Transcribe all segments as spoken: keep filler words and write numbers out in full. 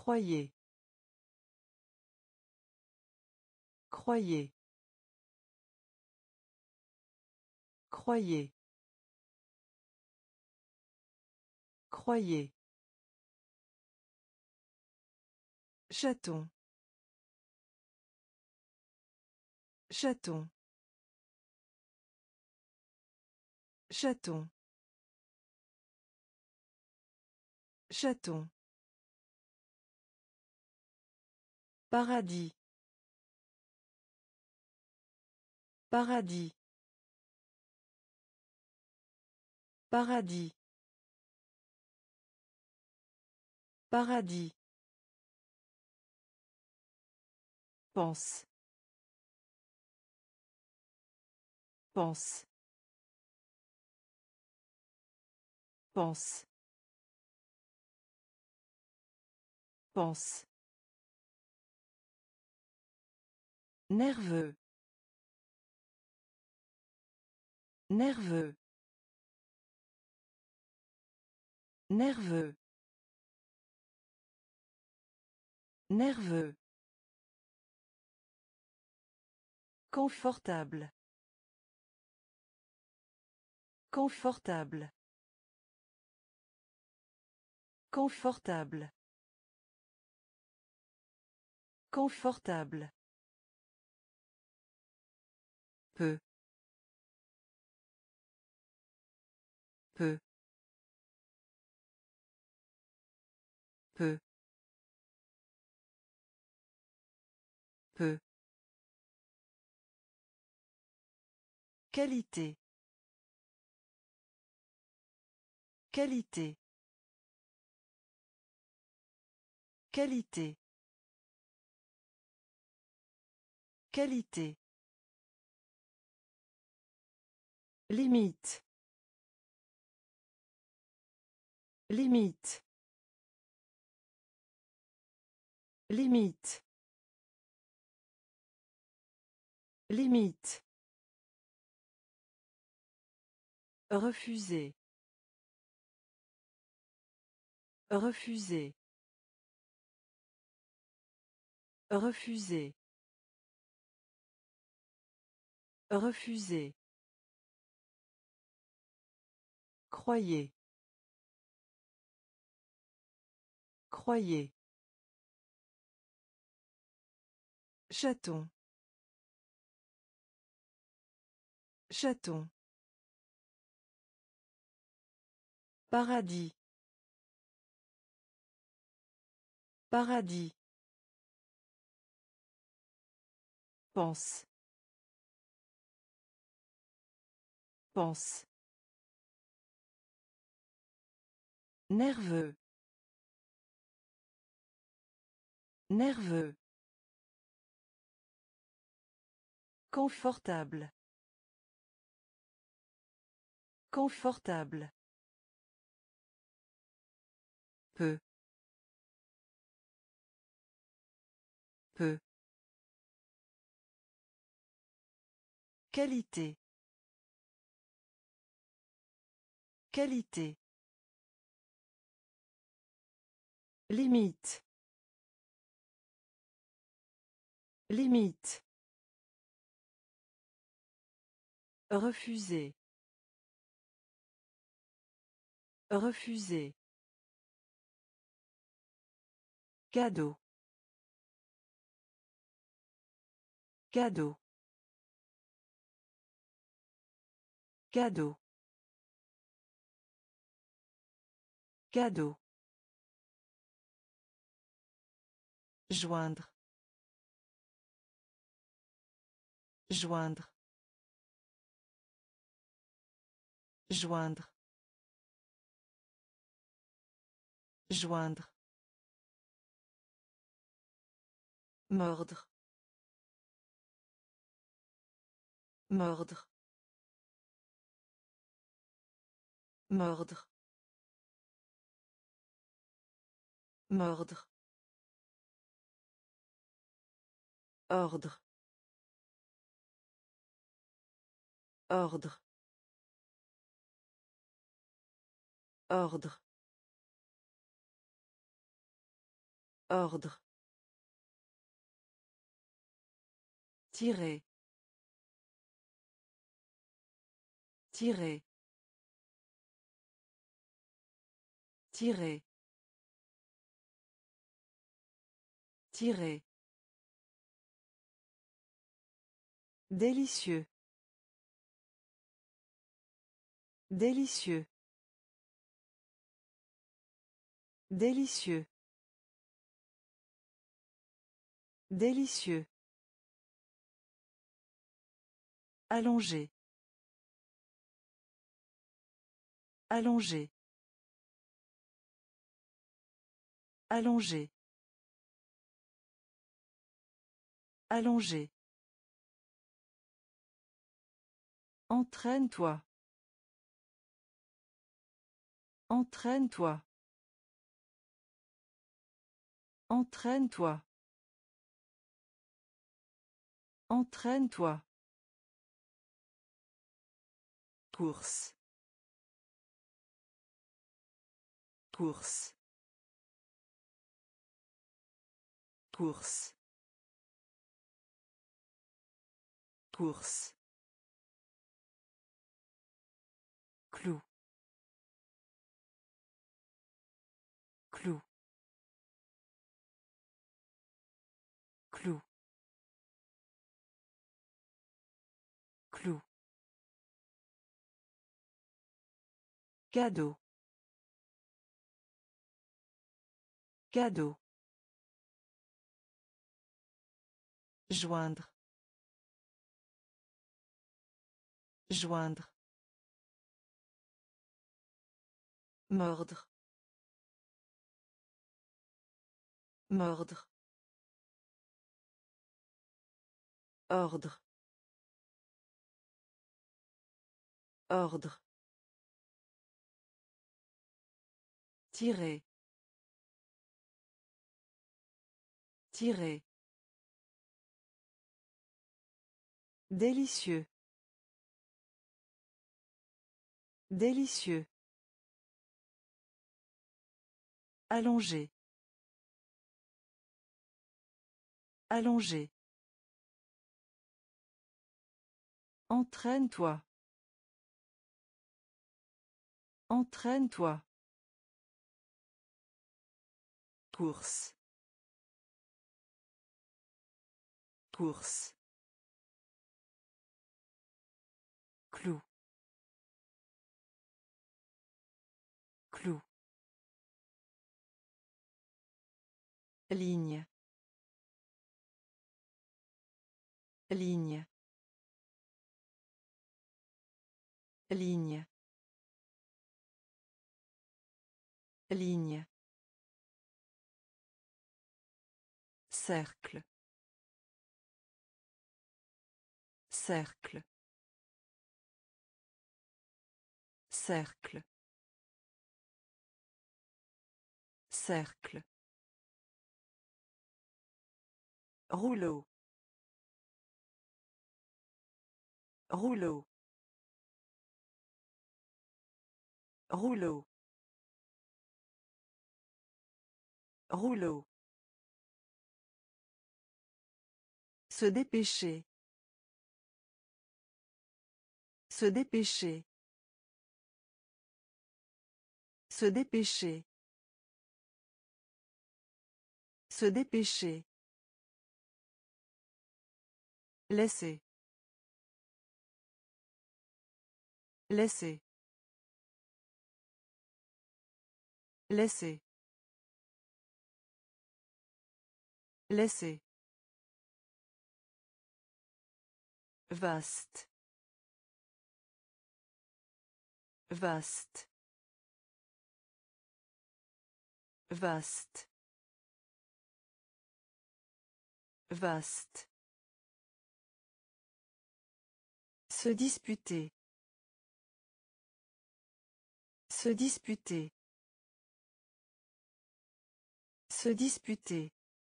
Croyez. Croyez. Croyez. Croyez. Chaton. Chaton. Chaton. Chaton. Paradis. Paradis. Paradis. Paradis. Pense. Pense. Pense. Pense. Nerveux. Nerveux. Nerveux. Nerveux. Confortable. Confortable. Confortable. Confortable. Peu. Peu. Peu. Peu. Qualité. Qualité. Qualité. Qualité. Limite. Limite. Limite. Limite. Refuser. Refuser. Refuser. Refuser. Croyez. Croyez. Chaton. Chaton. Paradis. Paradis. Pense. Pense. Nerveux. Nerveux. Confortable. Confortable. Peu. Peu. Qualité. Qualité. Limite. Limite. Refuser. Refuser. Cadeau. Cadeau. Cadeau. Cadeau. Joindre. Joindre. Joindre. Joindre. Mordre. Mordre. Mordre. Mordre. Ordre. Ordre. Ordre. Ordre. Tirer. Tirer. Tirer. Tirer. Délicieux. Délicieux. Délicieux. Délicieux. Allongé. Allongé. Allongé. Allongé. Entraîne-toi. Entraîne-toi. Entraîne-toi. Entraîne-toi. Course. Course. Course. Course. Clou. Clou. Clou. Clou. Cadeau. Cadeau. Joindre. Joindre. Mordre. Mordre. Ordre. Ordre. Tirer. Tirer. Délicieux. Délicieux. Allongé. Allongé. Entraîne-toi. Entraîne-toi. Course. Course. Clou. Clou. Ligne. Ligne. Ligne. Ligne. Cercle. Cercle. Cercle. Cercle. Rouleau. Rouleau. Rouleau. Rouleau. Se dépêcher. Se dépêcher. Se dépêcher. Se dépêcher. Laisser. Laisser. Laisser. Laisser. Vaste. Vaste. Vaste. Vaste. Se disputer. Se disputer. Se disputer.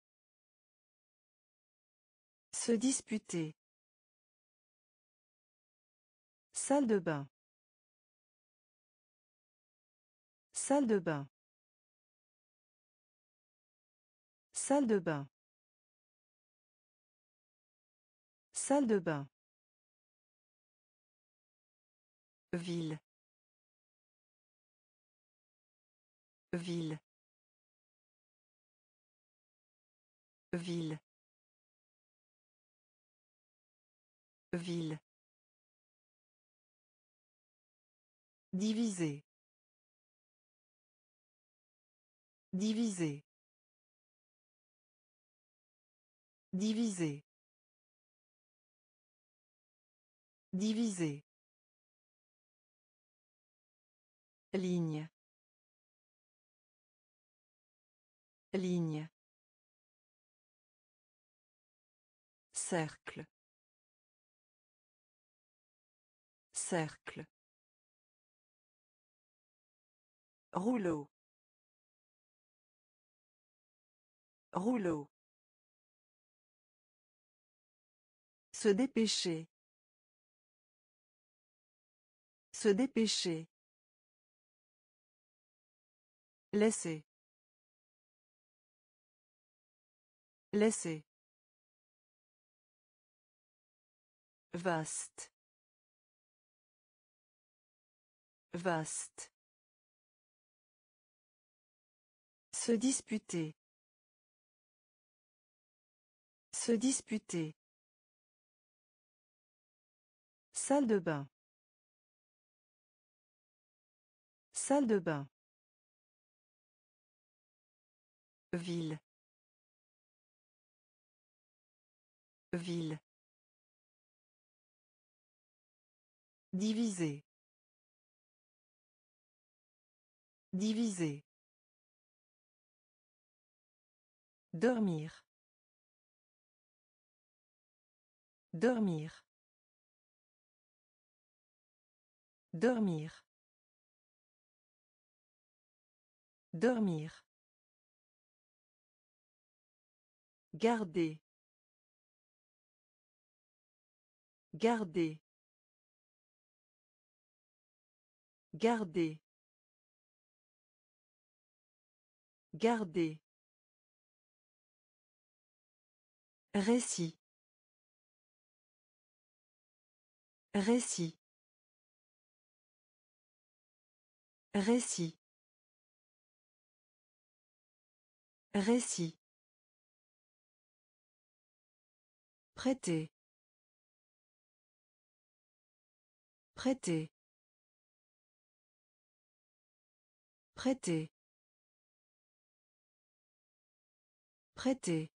Se disputer. Salle de bain. Salle de bain. Salle de bain. Salle de bain. Ville. Ville. Ville. Ville. Diviser. Diviser. Diviser. Diviser. Ligne. Ligne. Cercle. Cercle. Rouleau. Rouleau. Se dépêcher. Se dépêcher. Laisser. Laisser. Vaste. Vaste. Se disputer. Se disputer. Salle de bain. Salle de bain. Ville. Ville. Diviser. Diviser. Dormir. Dormir. Dormir. Dormir. Garder. Garder. Garder. Garder. Récit. Récit. Récit. Récit. Prêter. Prêter. Prêter. Prêter.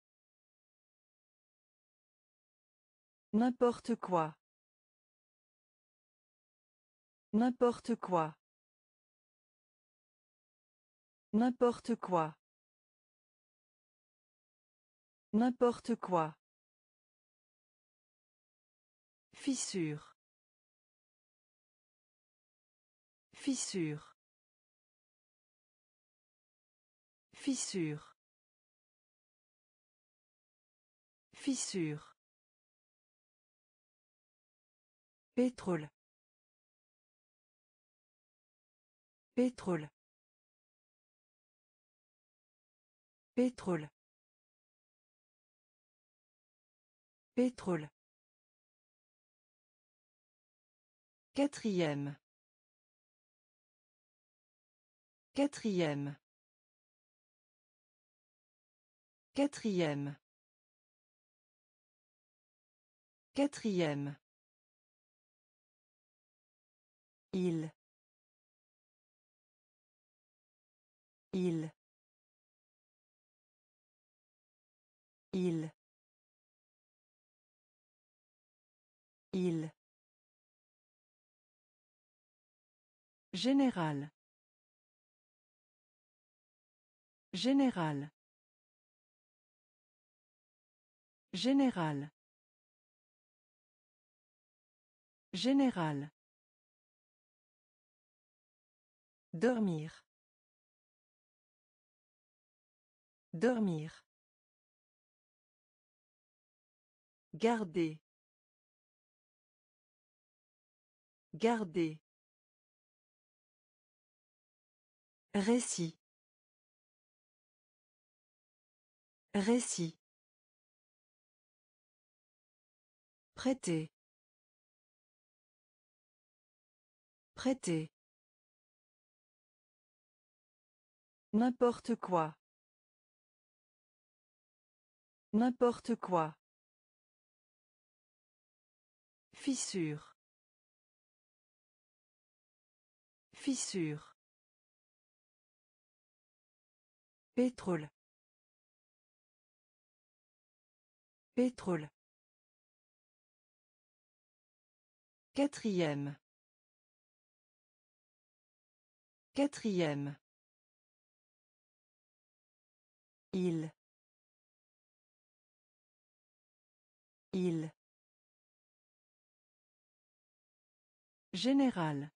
N'importe quoi. N'importe quoi. N'importe quoi. N'importe quoi. Fissure. Fissure. Fissure. Fissure. Pétrole. Pétrole. Pétrole. Pétrole. Quatrième. Quatrième. Quatrième. Quatrième. Il. Il. Il. Il. Général. Général. Général. Général. Dormir. Dormir. Garder. Garder. Récit. Récit. Prêter. Prêter. N'importe quoi. N'importe quoi. Fissure. Fissure. Pétrole. Pétrole. Quatrième. Quatrième. Il. Il. Général.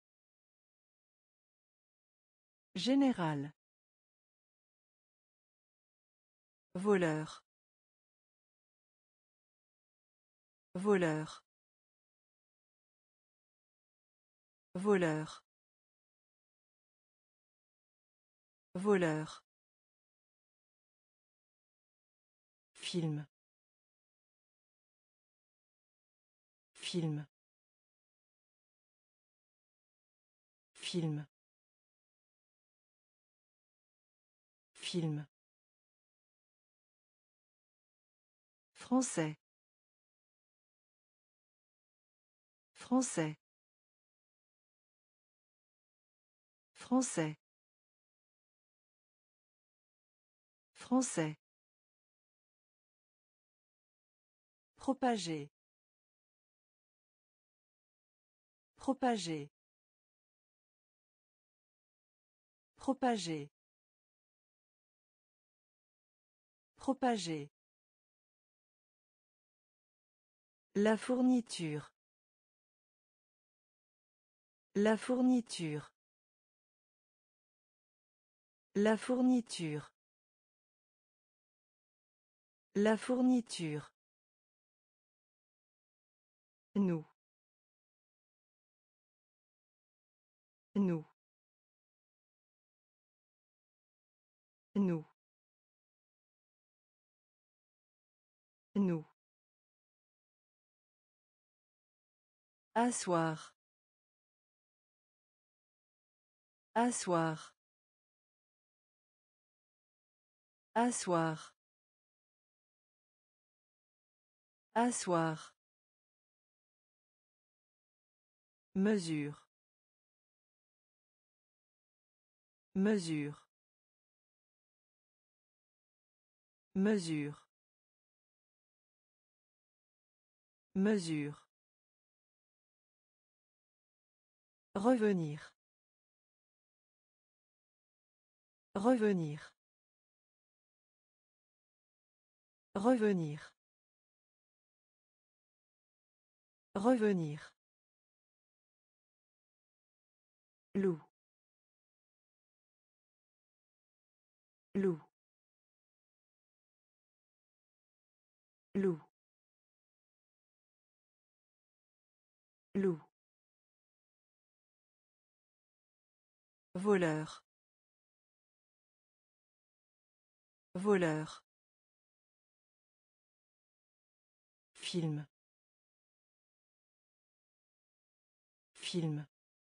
Général. Voleur. Voleur. Voleur. Voleur. Film. Film. Film. Film. Français. Français. Français. Français. Propager. Propager. Propager. Propager. La fourniture. La fourniture. La fourniture. La fourniture. Nous. Nous. Nous. Nous. Asseoir. Asseoir. Asseoir. Asseoir. Mesure. Mesure. Mesure. Mesure. Revenir. Revenir. Revenir. Revenir. Loup. Loup. Loup. Loup. Voleur. Voleur. Film. Film.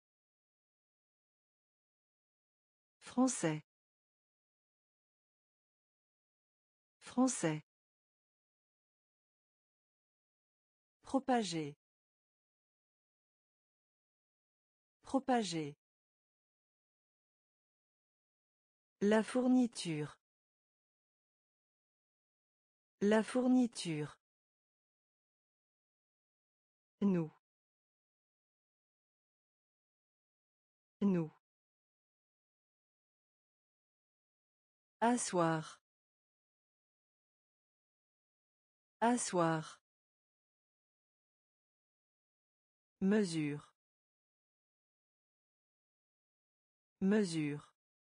Français. Français. Propager. Propager. La fourniture. La fourniture. Nous. Nous. Asseoir. Asseoir. Mesure. Mesure.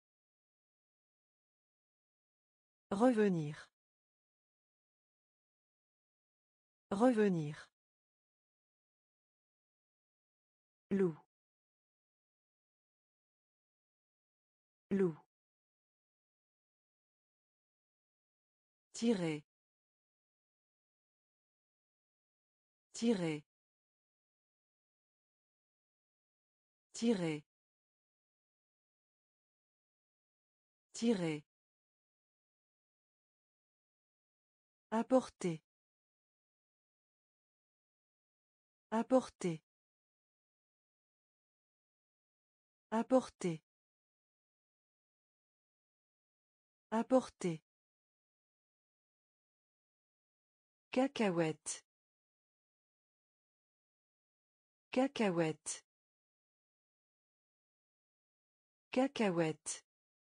Revenir. Revenir. Loup. Loup. Tirer. Tirer. Tirer. Tirer. Apporter. Apporter. Apporter. Apporter. Cacahuète. Cacahuète. Cacahuète.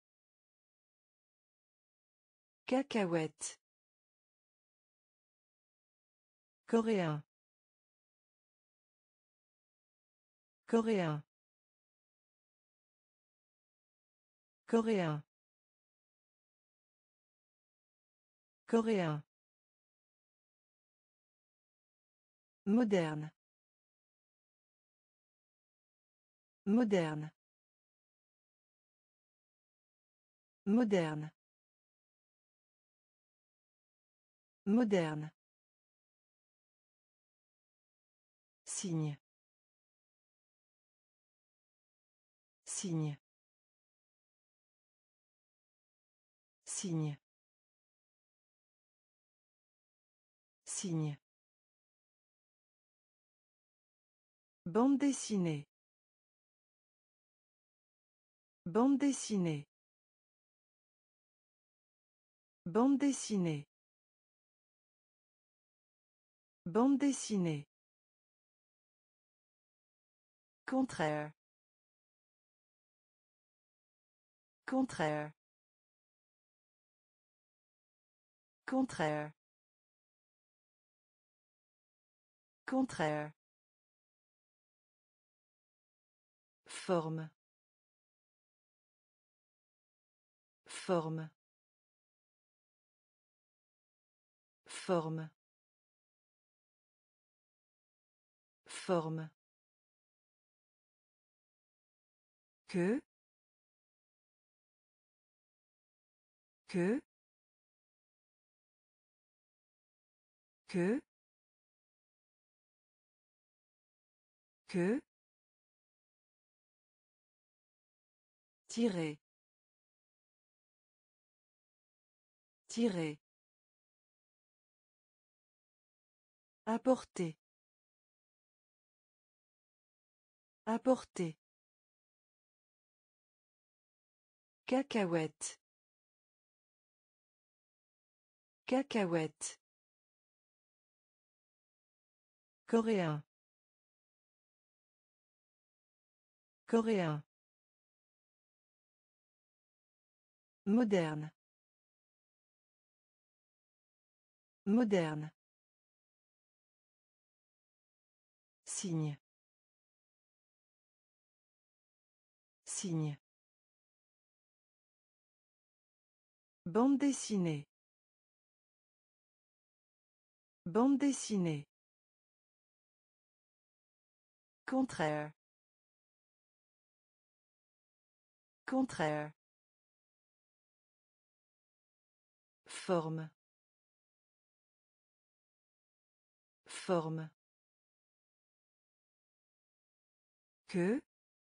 Cacahuète. Coréen. Coréen. Coréen. Coréen. Moderne. Moderne. Moderne. Moderne. Signe. Signe. Signe. Signe. Bande dessinée. Bande dessinée. Bande dessinée. Bande dessinée. Contraire. Contraire. Contraire. Contraire. Forme. Forme. Forme. Forme. Que. Que. Que. Que. Tirer. Tirer. Apporter. Apporter. Cacahuète. Cacahuète. Coréen. Coréen. Moderne. Moderne. Signe. Signe. Bande dessinée. Bande dessinée. Contraire. Contraire. Forme. Forme. Que.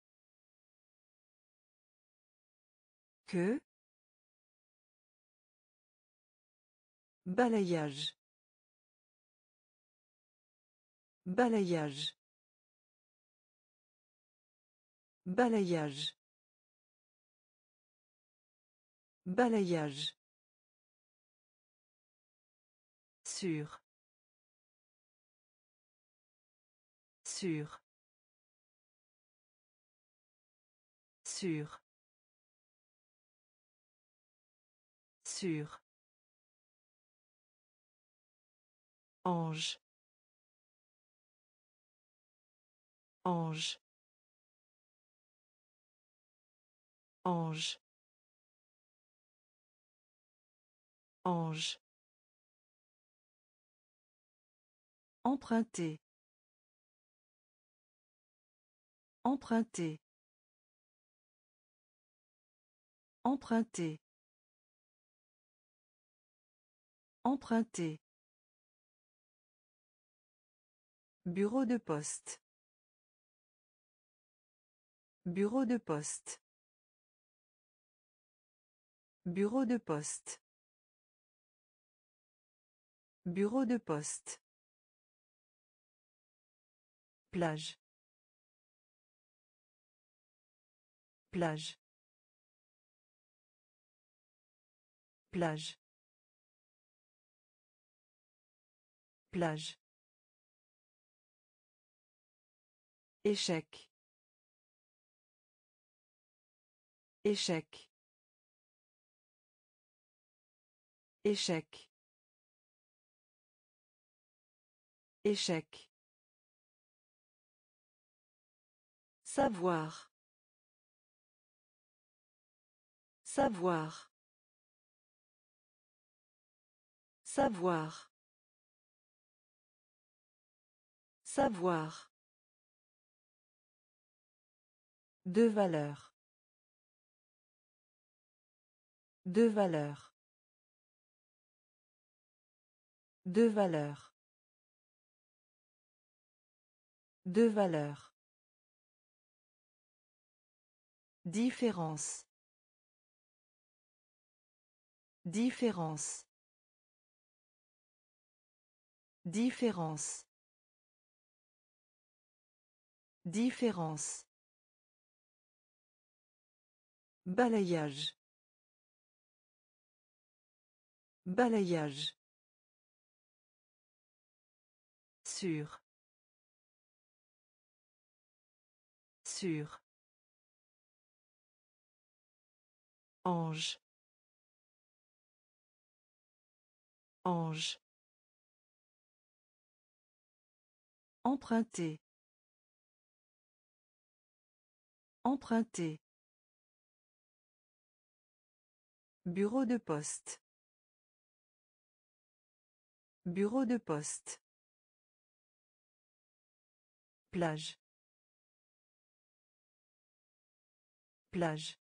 Que. Balayage. Balayage. Balayage. Balayage. Sûr. Sûr. Sûr. Sûr. Ange. Ange. Ange. Ange. Emprunter. Emprunter. Emprunter. Emprunter. Bureau de poste. Bureau de poste. Bureau de poste. Bureau de poste. Plage. Plage. Plage. Plage. Échec. Échec. Échec. Échec. Savoir. Savoir. Savoir. Savoir. De valeur. De valeur. De valeur. De valeur. Différence. Différence. Différence. Différence. Balayage. Balayage. Sûr. Sûr. Ange. Ange. Emprunter. Emprunter. Bureau de poste. Bureau de poste. Plage. Plage.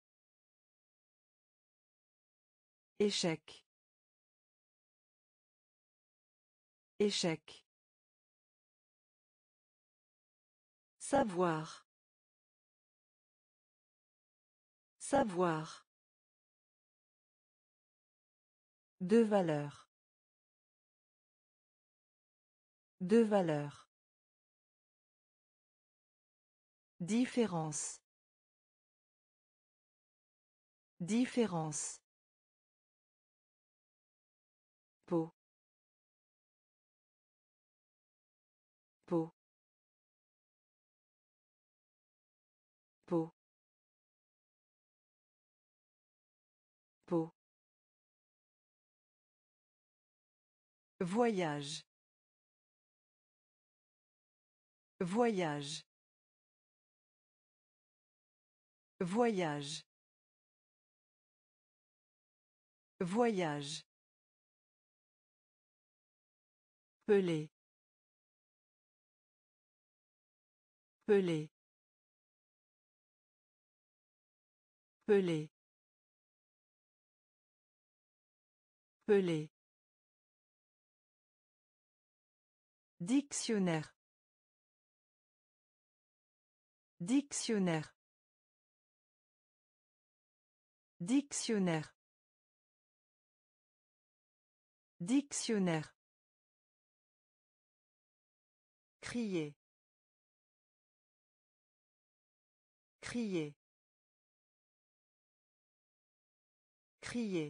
Échec. Échec. Savoir. Savoir. De valeur. De valeur. Différence. Différence. Peau. Peau. Peau. Peau. Voyage. Voyage. Voyage. Voyage. Pelé. Pelé. Pelé. Pelé. Dictionnaire. Dictionnaire. Dictionnaire. Dictionnaire. Crier. Crier. Crier.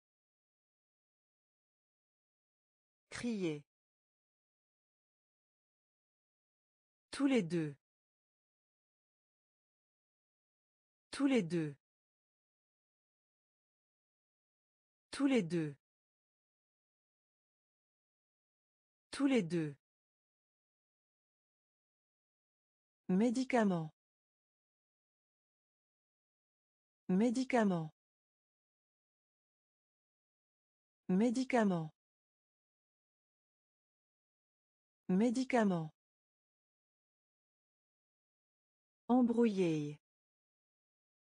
Crier. Tous les deux. Tous les deux. Tous les deux. Tous les deux. Médicament. Médicament. Médicament. Médicament. Embrouiller.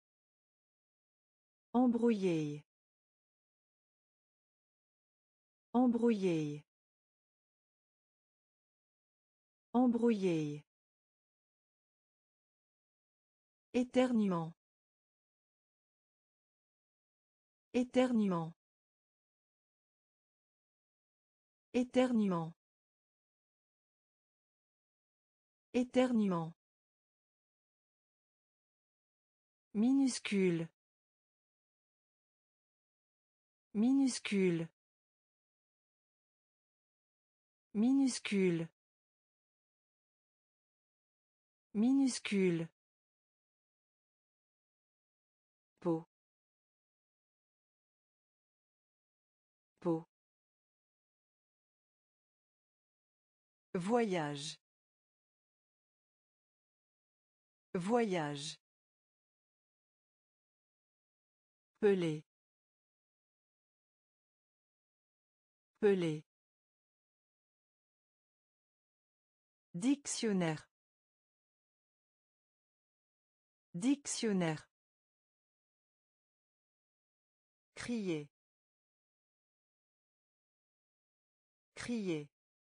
Embrouiller. Embrouiller. Embrouiller. Éternuement. Éternuement. Éternuement. Éternuement. Minuscule. Minuscule. Minuscule. Minuscule. Peau. Peau. Voyage. Voyage. Pelé. Pelé. Dictionnaire. Dictionnaire. Crier. Crier.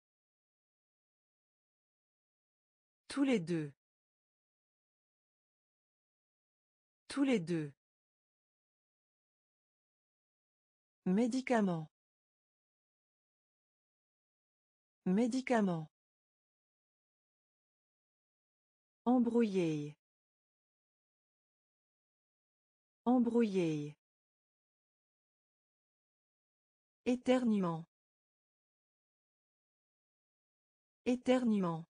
Tous les deux. Tous les deux. Médicament. Médicament. Embrouiller. Embrouiller. Éternuement. Éternuement.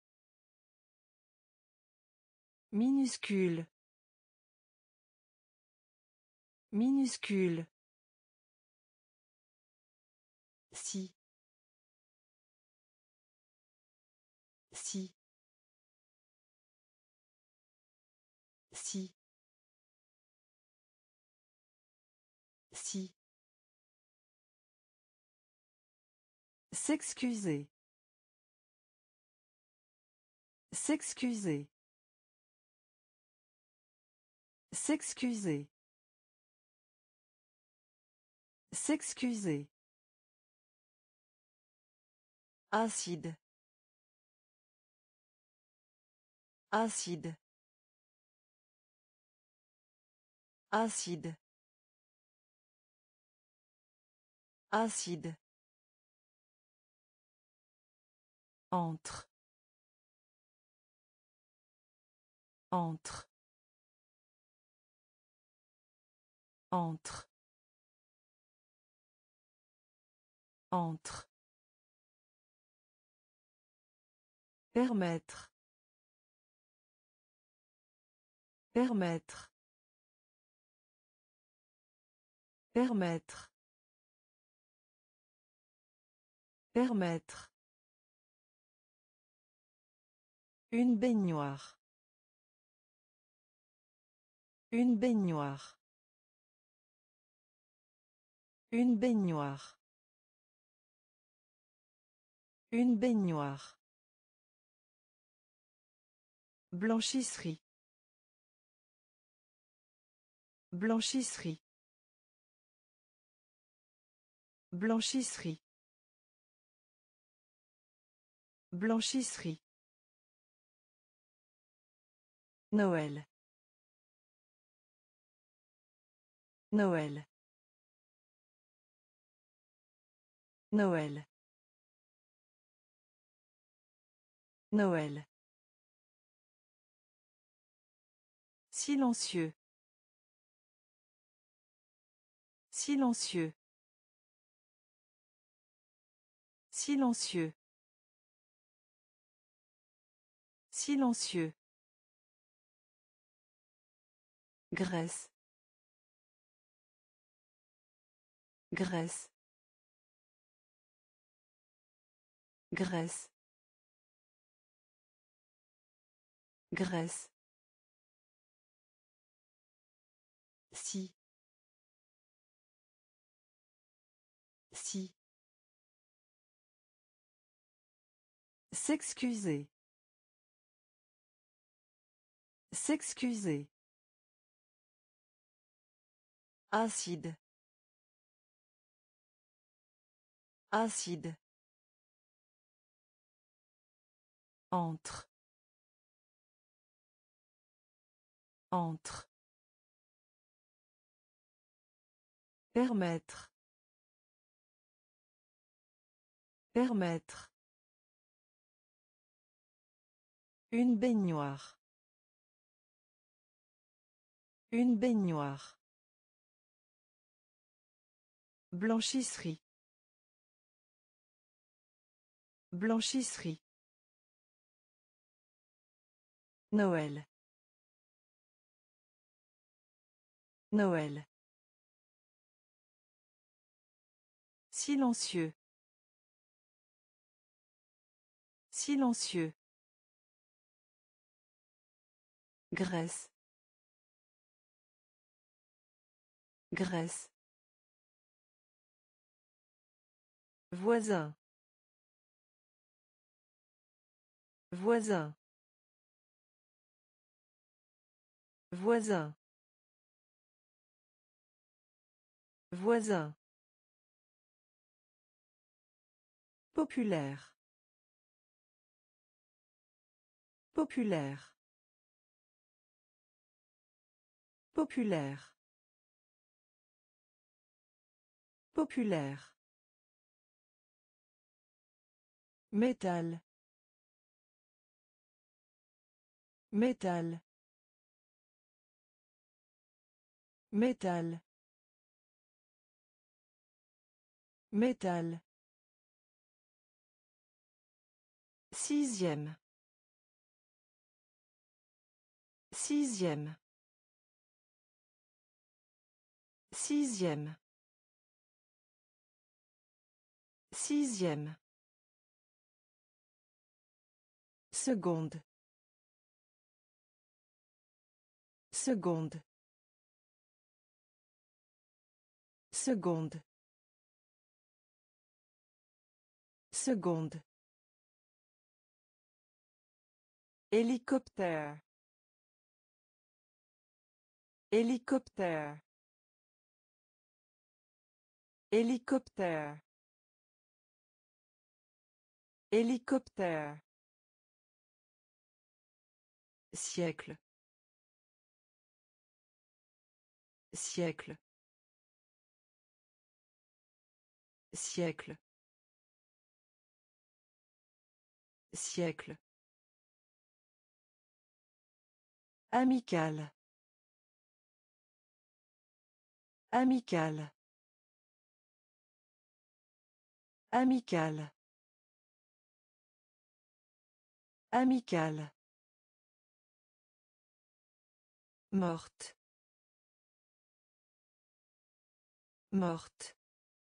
Minuscule. Minuscule. Si. Si. Si. Si. S'excuser. S'excuser. S'excuser. S'excuser. Acide. Acide. Acide. Acide. Entre. Entre. Entre. Entre. Permettre. Permettre. Permettre. Permettre. Une baignoire. Une baignoire. Une baignoire. Une baignoire. Blanchisserie. Blanchisserie. Blanchisserie. Blanchisserie. Noël. Noël. Noël. Noël. Silencieux. Silencieux. Silencieux. Silencieux. Graisse. Graisse. Graisse. Graisse. Si. Si. S'excuser. S'excuser. Acide. Acide. Entre. Entre. Permettre. Permettre. Une baignoire. Une baignoire. Blanchisserie. Blanchisserie. Noël. Noël. Silencieux. Silencieux. Graisse. Graisse. Voisin. Voisin. Voisin. Voisin. Populaire. Populaire. Populaire. Populaire. Métal. Métal. Métal. Métal. Sixième. Sixième. Sixième. Sixième. Seconde. Seconde. Seconde. Seconde. Hélicoptère. Hélicoptère. Hélicoptère. Hélicoptère. Siècle. Siècle. Siècle. Siècle. Amical. Amical. Amical. Amical. Morte. Morte.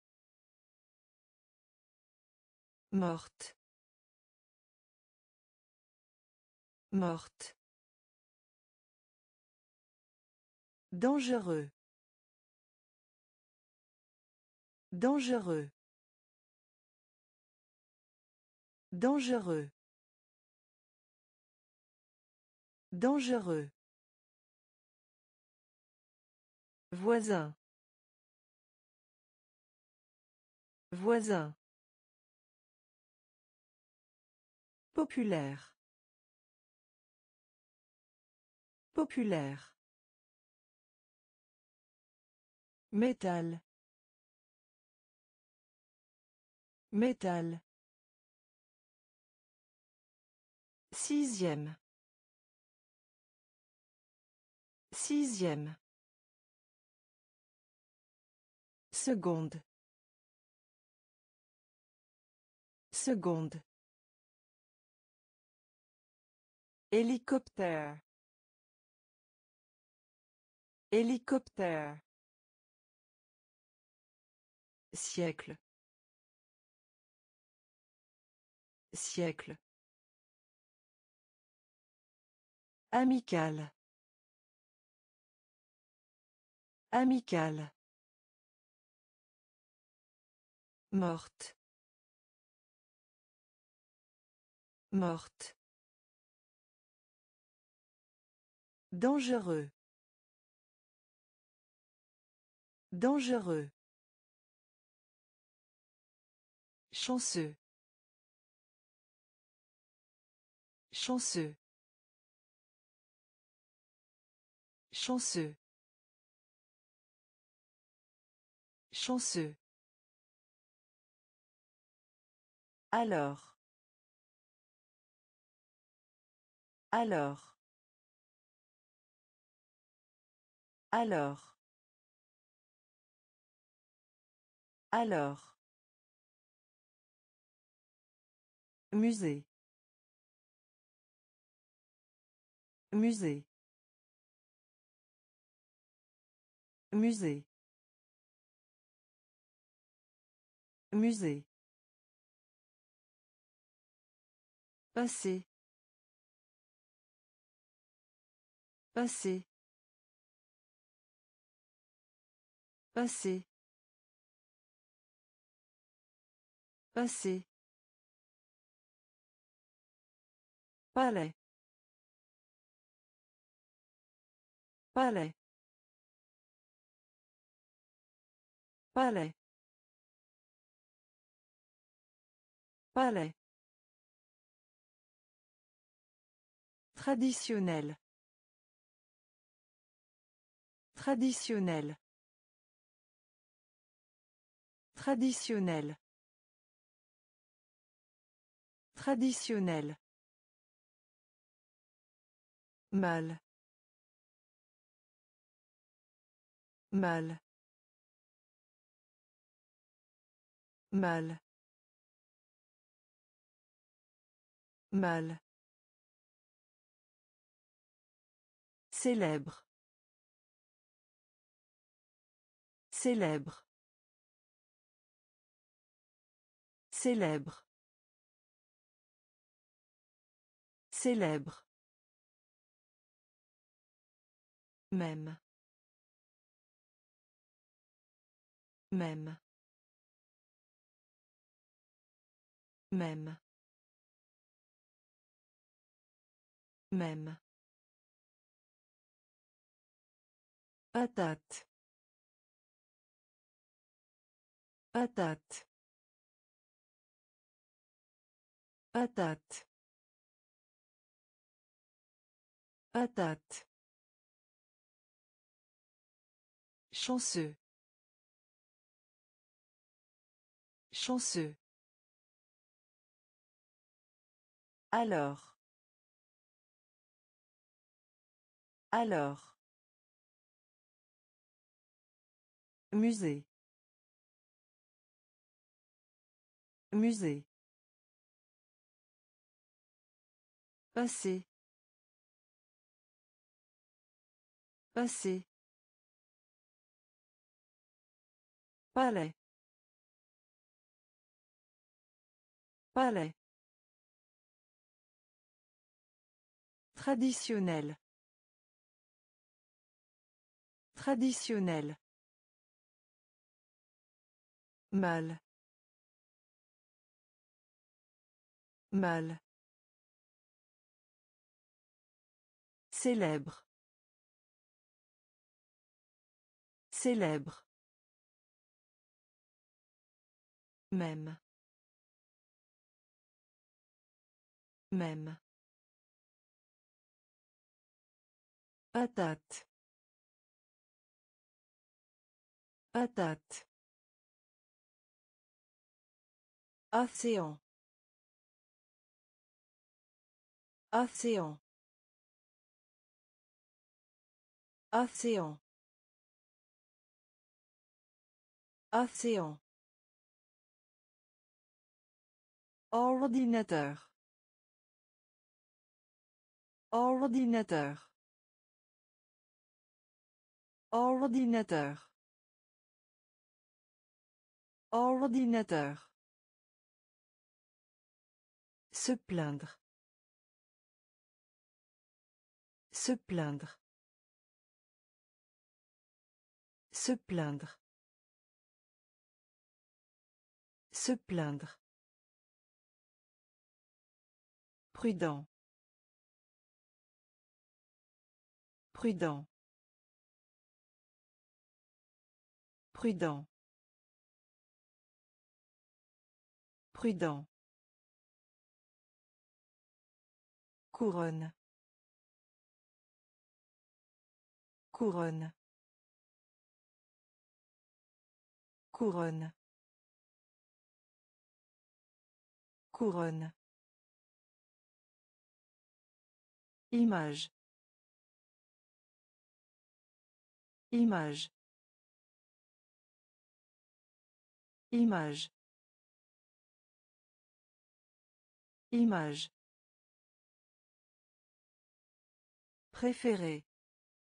Morte. Morte. Dangereux. Dangereux. Dangereux. Dangereux. Voisin. Voisin. Populaire. Populaire. Métal. Métal. Sixième. Sixième. Seconde. Seconde. Hélicoptère. Hélicoptère. Siècle. Siècle. Amical. Amical. Morte. Morte. Dangereux. Dangereux. Chanceux. Chanceux. Chanceux. Chanceux. Alors. Alors. Alors. Alors. Musée. Musée. Musée. Musée. Passé. Passé. Passé. Passé. Palais. Palais. Palais. Palais. Traditionnel. Traditionnel. Traditionnel. Traditionnel. Mal. Mal. Mal. Mal. Célèbre. Célèbre. Célèbre. Célèbre. Même. Même. Même. Même. Patate. Patate. Patate. Patate. Chanceux. Chanceux. Alors. Alors. Musée. Musée. Passé. Passé. Palais. Palais. Traditionnel. Traditionnel. Mal. Mal. Célèbre. Célèbre. Même. Même. Patate. Patate. Océan. Océan. Océan. Océan. Ordinateur. Ordinateur. Ordinateur. Ordinateur. Se plaindre. Se plaindre. Se plaindre. Se plaindre. Prudent. Prudent. Prudent. Prudent. Couronne. Couronne. Couronne. Couronne. Image. Image. Image. Image. Préféré.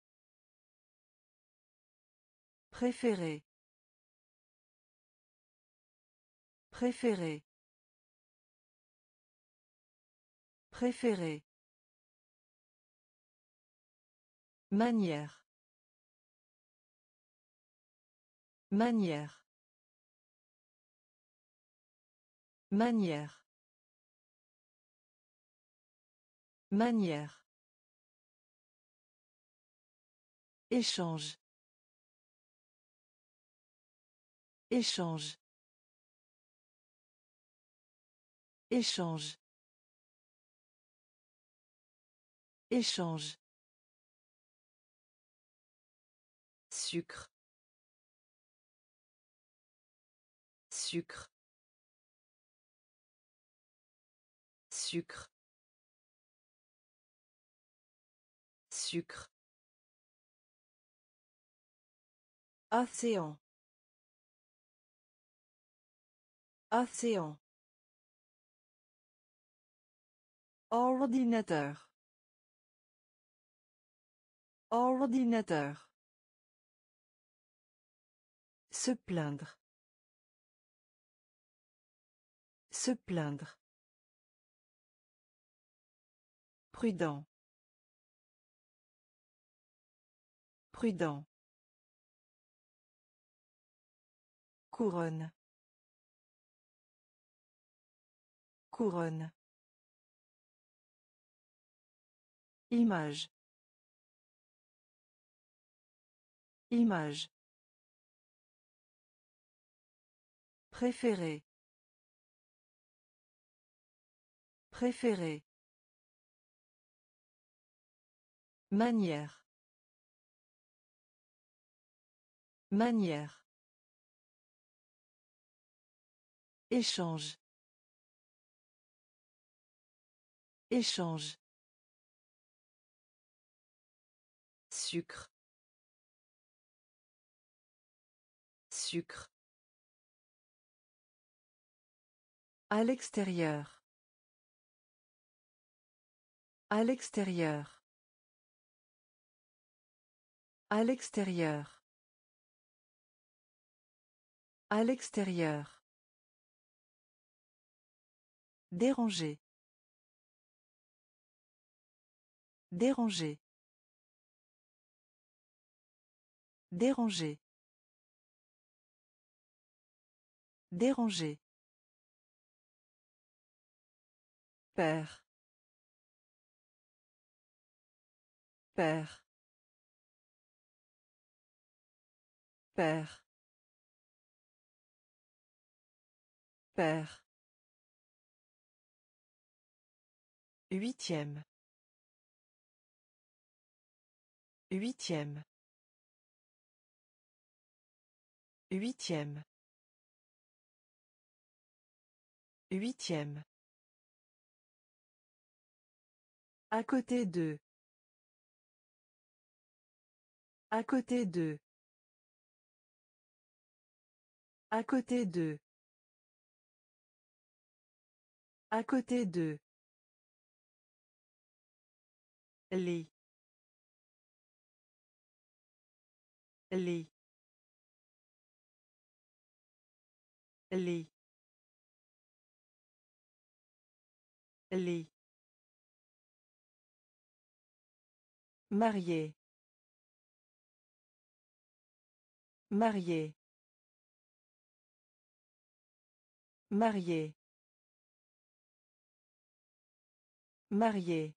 Préféré. Préféré. Préféré. Manière. Manière. Manière. Manière. Échange. Échange. Échange. Échange. Sucre. Sucre. Sucre. Sucre. Océan. Océan. Ordinateur. Ordinateur. Se plaindre. Se plaindre. Prudent. Prudent. Couronne. Couronne. Image. Image. Préféré. Préféré. Manière. Manière. Échange. Échange. Sucre. Sucre. À l'extérieur. À l'extérieur. À l'extérieur. À l'extérieur. Déranger. Déranger. Déranger. Déranger. Père. Père. Père. Père. Huitième. Huitième. Huitième. Huitième. À côté d'eux. À côté d'eux. À côté d'eux. À côté d'eux. Lit. Lit. Lit. Lit. Marié. Marié. Marié. Marié.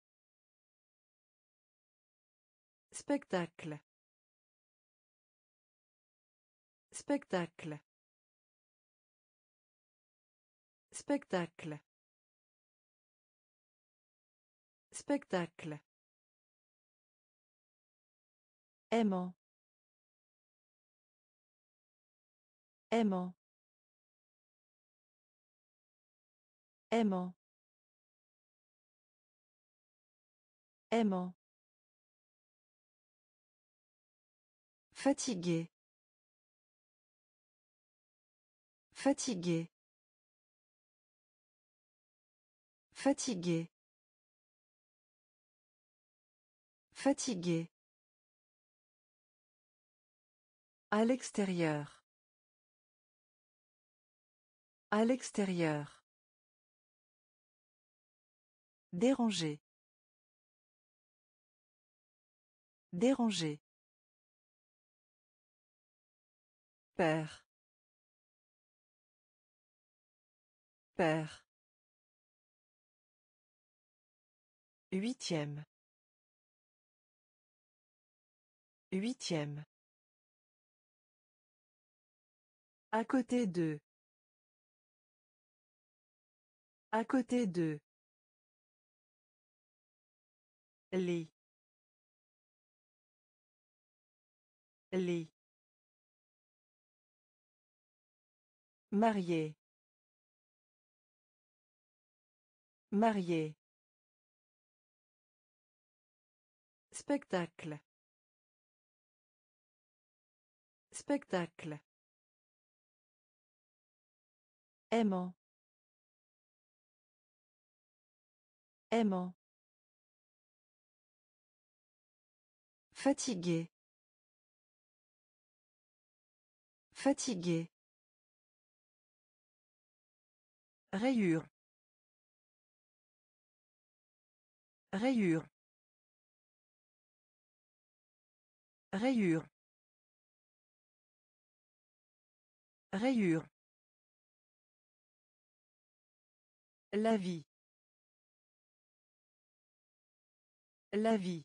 Spectacle. Spectacle. Spectacle. Spectacle. Aimant. Aimant. Aimant. Aimant. Fatigué. Fatigué. Fatigué. Fatigué. À l'extérieur. À l'extérieur. Déranger. Déranger. Père. Père. Huitième. Huitième. À côté d'eux. À côté d'eux. Lit. Lit. Marié. Marié. Spectacle. Spectacle. Aimant. Aimant. Fatigué. Fatigué. Rayure. Rayure. Rayure. Rayure. La vie. La vie.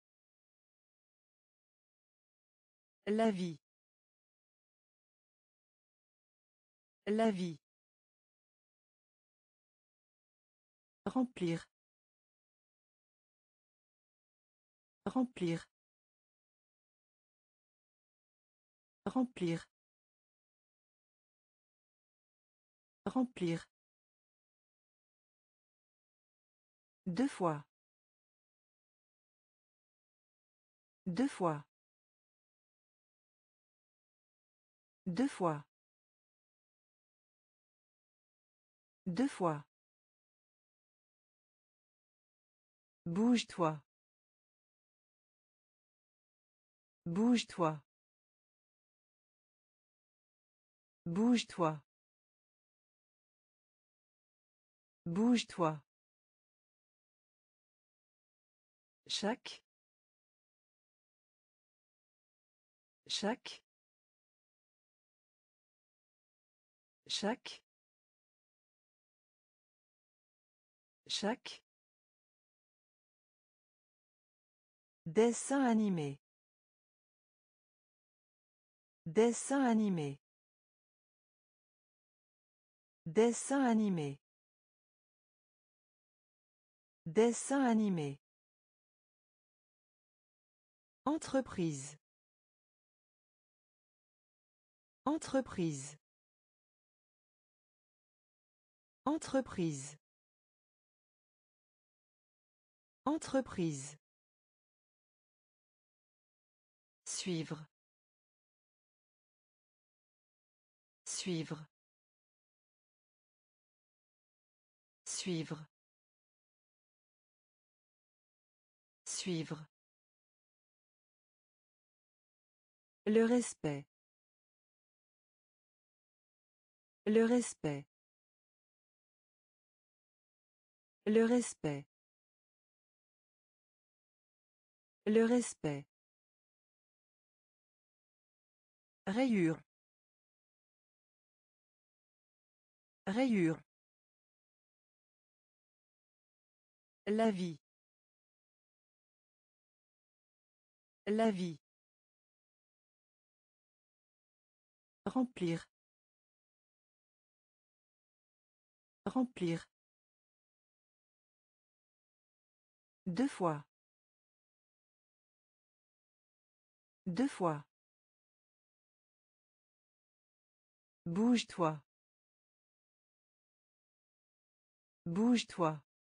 La vie. La vie. Remplir. Remplir. Remplir. Remplir. Deux fois. Deux fois. Deux fois. Deux fois. Bouge-toi. Bouge-toi. Bouge-toi. Bouge-toi. Chaque. Chaque. Chaque. Chaque. Dessin animé. Dessin animé. Dessin animé. Dessin animé. Entreprise. Entreprise. Entreprise. Entreprise. Suivre. Suivre. Suivre. Suivre. Le respect. Le respect. Le respect. Le respect. Rayure. Rayure. La vie. La vie. Remplir. Remplir. Deux fois. Deux fois. Bouge-toi. Bouge-toi.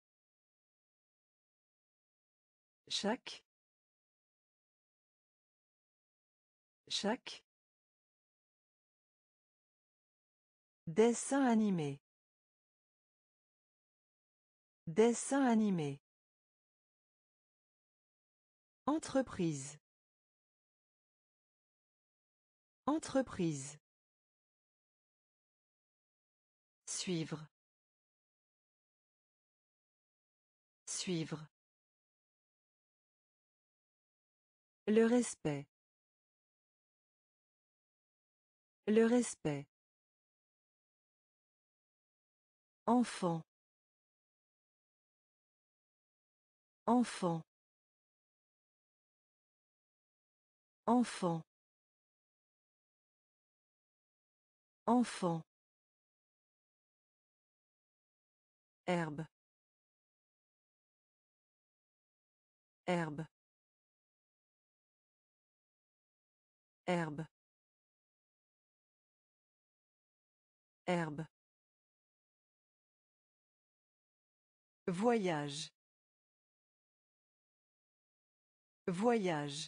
Chaque. Chaque. Dessin animé. Dessin animé. Entreprise. Entreprise. Suivre. Suivre. Le respect. Le respect. Enfant. Enfant. Enfant. Enfant. Herbe. Herbe. Herbe. Herbe. Voyage. Voyage.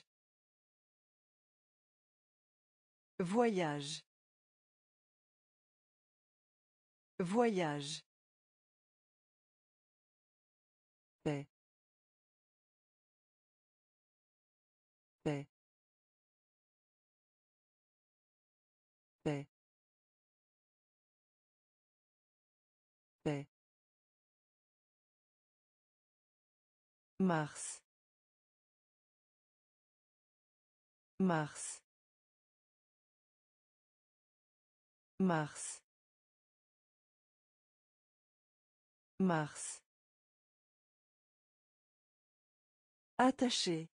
Voyage. Voyage. Paix. Paix. Paix. Paix. Mars. Mars. Mars. Mars. Attaché.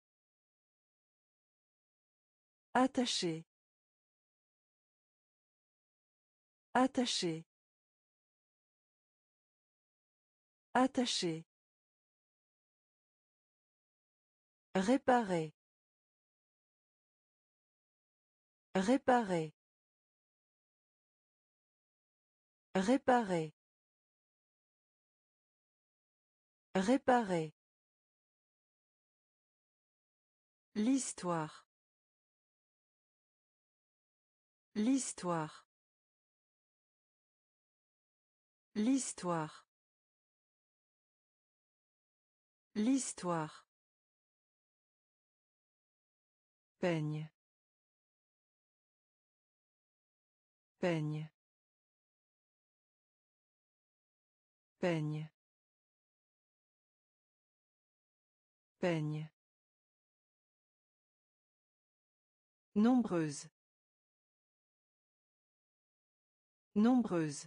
Attaché. Attaché. Attaché. Réparer. Réparer. Réparer. Réparer. L'histoire. L'histoire. L'histoire. L'histoire. Peigne. Peigne. Peigne. Peigne. Nombreuse. Nombreuse.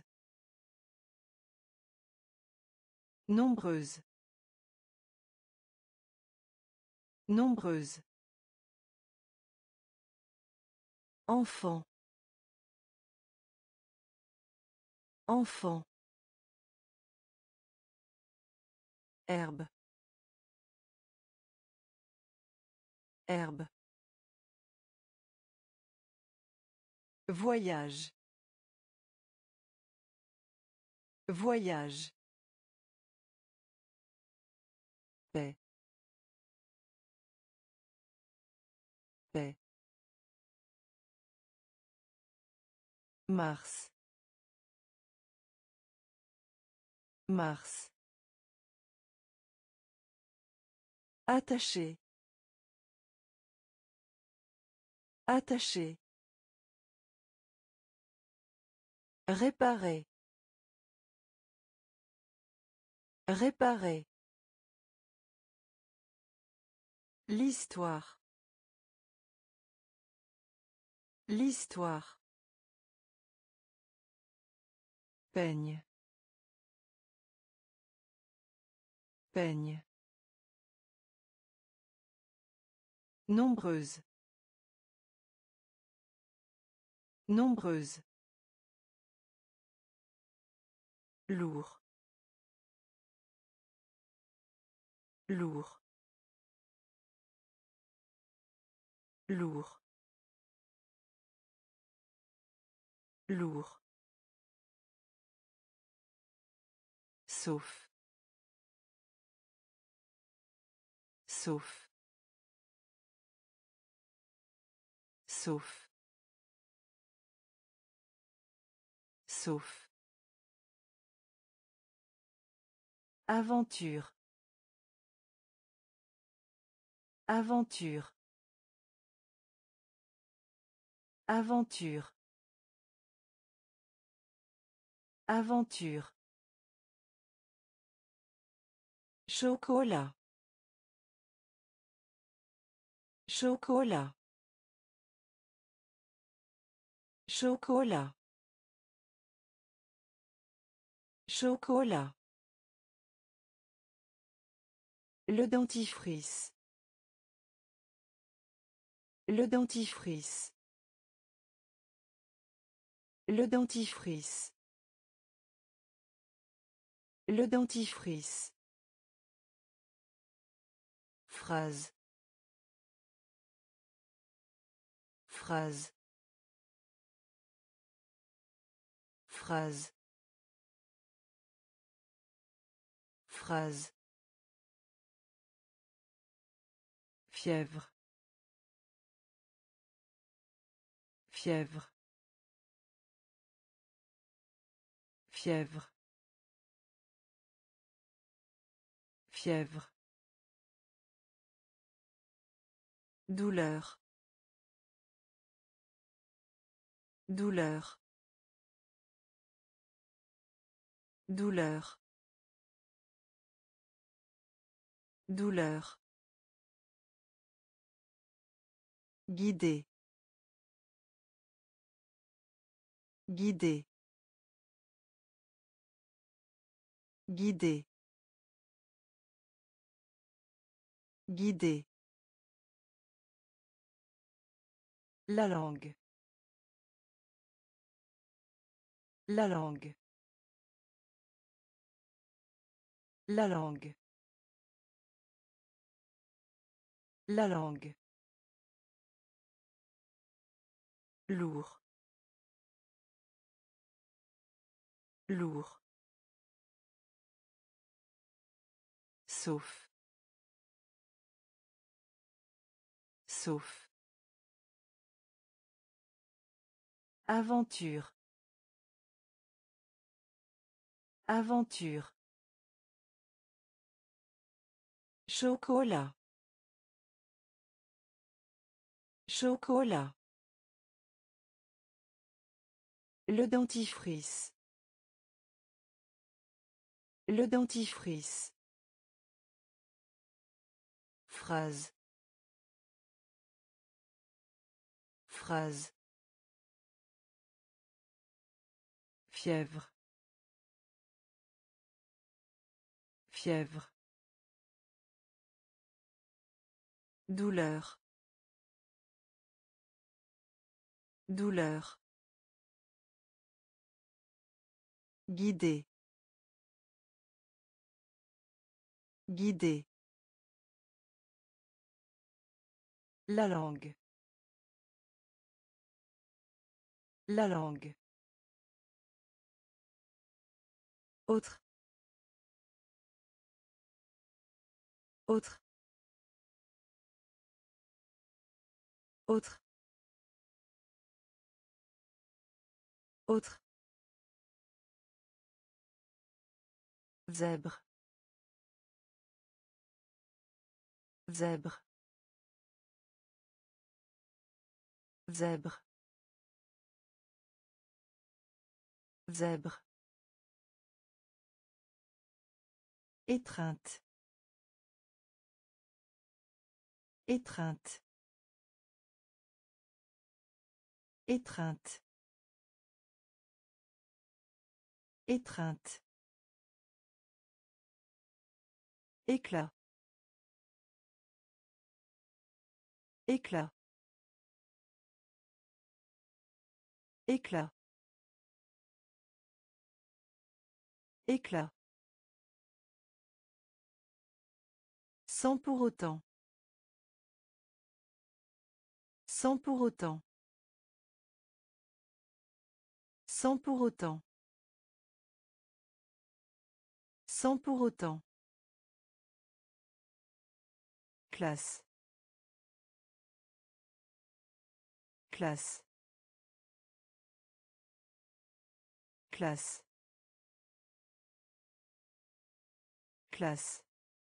Nombreuse. Nombreuse. Enfant. Enfant. Herbe. Herbe. Voyage. Voyage. Paix. Paix. Mars. Mars. Attaché. Attaché. Réparer. Réparer. L'histoire. L'histoire. Peigne. Peigne. Nombreuse. Nombreuse. Lourd. Lourd. Lourd. Lourd. Sauf. Sauf. Sauf. Sauf. Aventure. Aventure. Aventure. Aventure. Chocolat. Chocolat. Chocolat. Chocolat. Le dentifrice. Le dentifrice. Le dentifrice. Le dentifrice. Phrase. Phrase. Phrase. Phrase. Fièvre. Fièvre. Fièvre. Fièvre. Douleur. Douleur. Douleur. Douleur. Guider. Guider. Guider. Guider. La langue. La langue. La langue. La langue. Lourd. Lourd. Sauf. Sauf. Aventure. Aventure. Chocolat. Chocolat. Le dentifrice. Le dentifrice. Phrase. Phrase. Fièvre. Fièvre. Douleur. Douleur. Guider. Guider. La langue. La langue. Autre. Autre. Autre. Autre. Zèbre. Zèbre. Zèbre. Zèbre. Étreinte. Étreinte. Étreinte. Étreinte. Éclat. Éclat. Éclat. Éclat. Sans pour autant. Sans pour autant. Sans pour autant. Sans pour autant. Classe. Classe. Classe. Classe.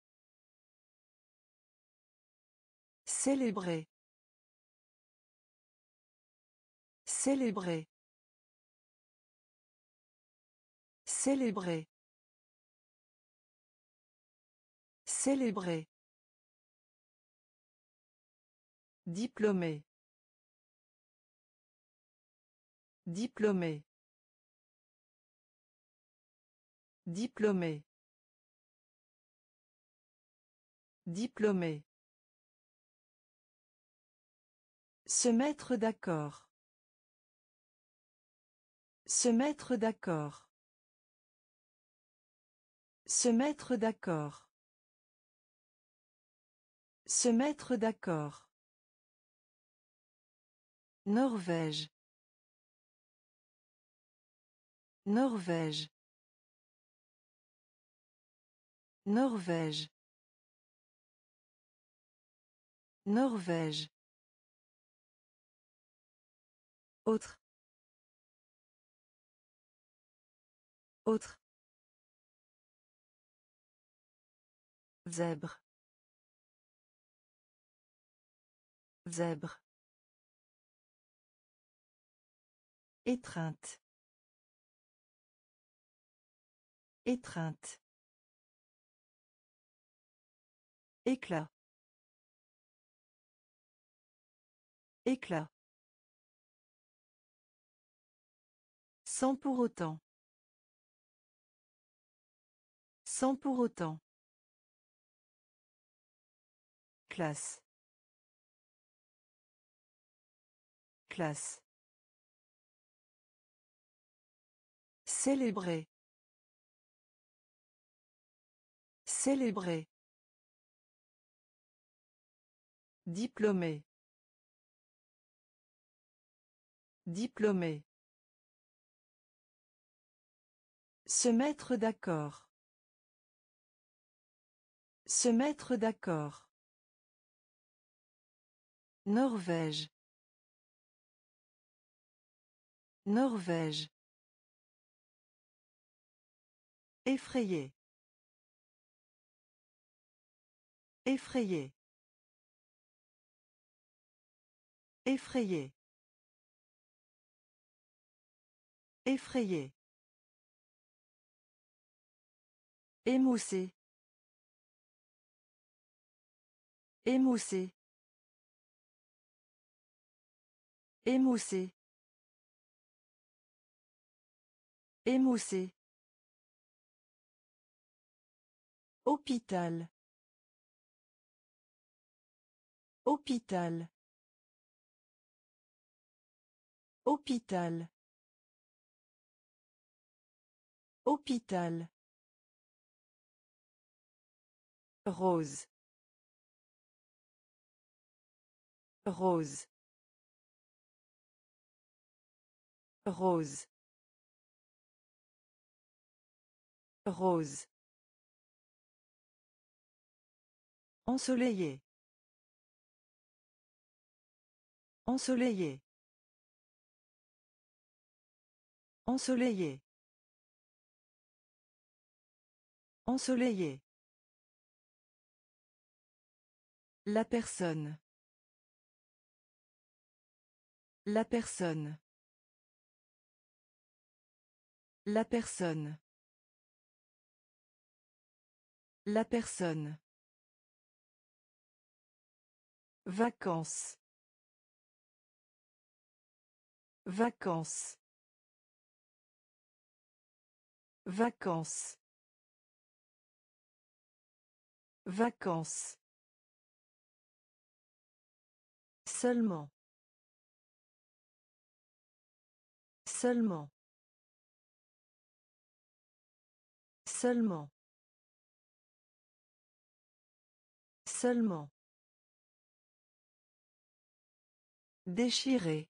Célébrer. Célébrer. Célébrer. Célébrer. Diplômé. Diplômé. Diplômé. Diplômé. Se mettre d'accord. Se mettre d'accord. Se mettre d'accord. Se mettre d'accord. Norvège. Norvège. Norvège. Norvège. Autre. Autre. Zèbre. Zèbre. Étreinte. Étreinte. Éclat. Éclat. Sans pour autant. Sans pour autant. Classe. Classe. Célébrer. Célébrer. Diplômé. Diplômé. Se mettre d'accord. Se mettre d'accord. Norvège. Norvège. Effrayé. Effrayé. Effrayé. Effrayé. Émoussé. Émoussé. Émoussé. Émoussé. Hôpital. Hôpital. Hôpital. Hôpital. Rose. Rose. Rose. Rose. Ensoleillé. Ensoleillé. Ensoleillé. Ensoleillé. La personne. La personne. La personne. La personne. Vacances. Vacances. Vacances. Vacances. Seulement. Seulement. Seulement. Seulement. Déchirer.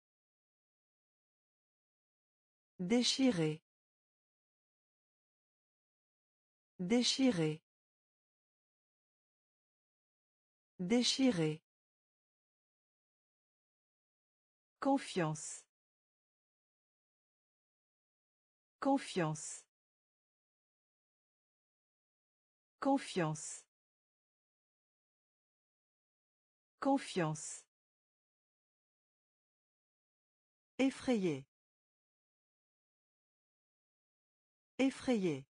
Déchirer. Déchirer. Déchirer. Confiance. Confiance. Confiance. Confiance. Effrayé. Effrayé.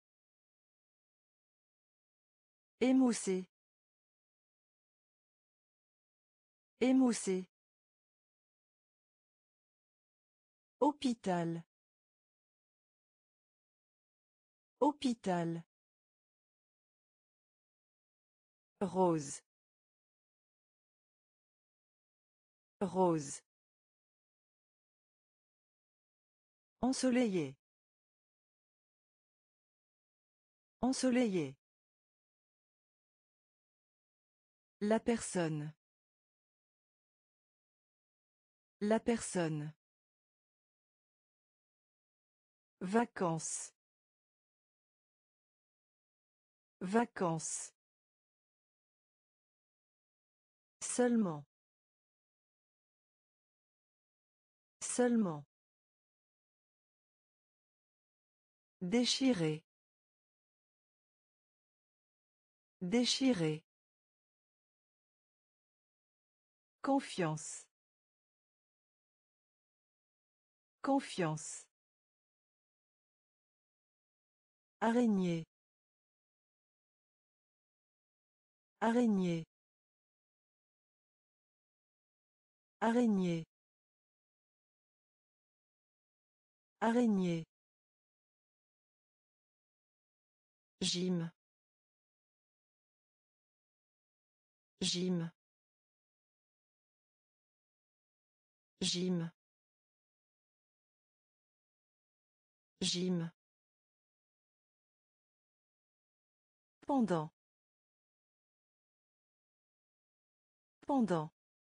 Émoussé. Émoussé. Hôpital. Hôpital. Rose. Rose. Ensoleillé. Ensoleillé. La personne. La personne. Vacances. Vacances. Seulement. Seulement. Déchirer. Déchirer. Confiance. Confiance. Araignée. Araignée. Araignée. Araignée. Gym. Gym. Gym. Gym. Pendant. Pendant.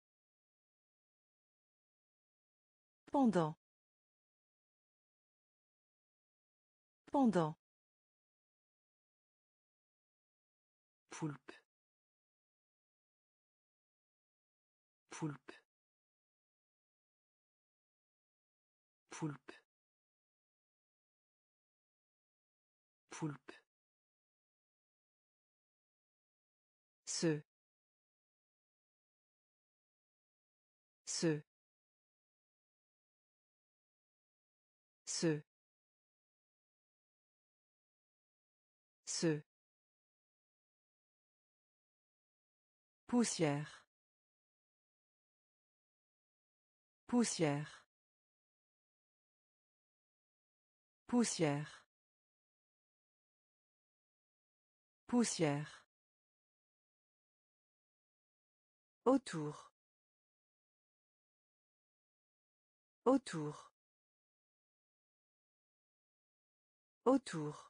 Pendant. Pendant. Poulpe. Poulpe. Poulpe. Poulpe. Ce. Ce. Ce. Ce. Poussière. Poussière. Poussière. Poussière. Autour. Autour. Autour.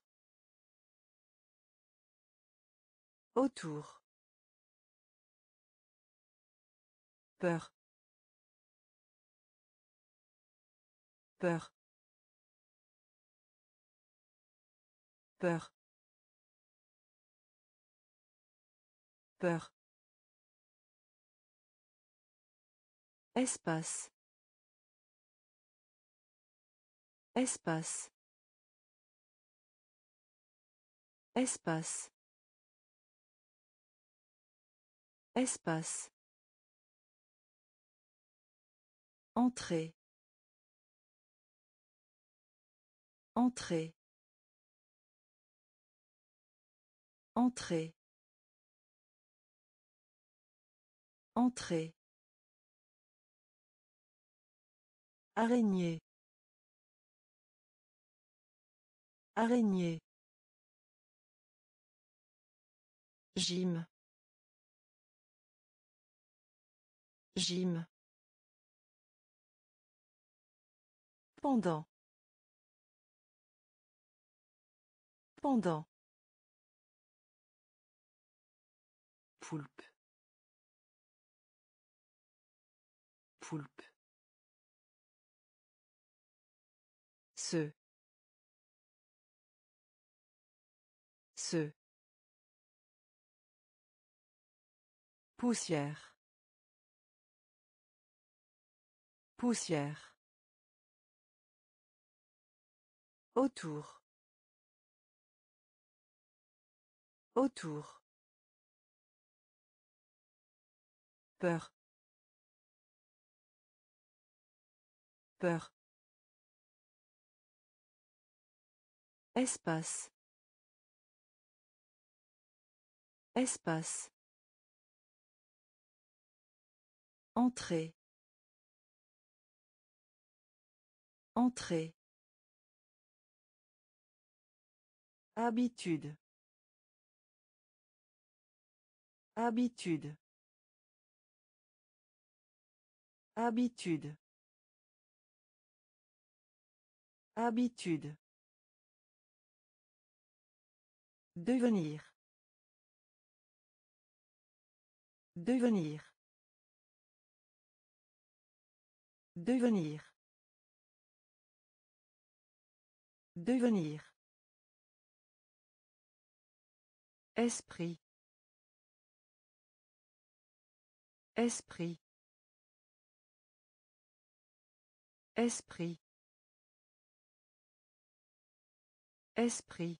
Autour. Peur. Peur. Peur. Peur. Espace. Espace. Espace. Espace. Entrée. Entrée. Entrée. Entrée. Araignée. Araignée. Gym. Gym. Pendant. Pendant. Poulpe. Poulpe. Ce. Ce. Poussière. Poussière. Autour. Autour. Peur. Peur. Espace. Espace. Entrée. Entrée. Habitude. Habitude. Habitude. Habitude. Devenir. Devenir. Devenir. Devenir. Esprit. Esprit. Esprit. Esprit.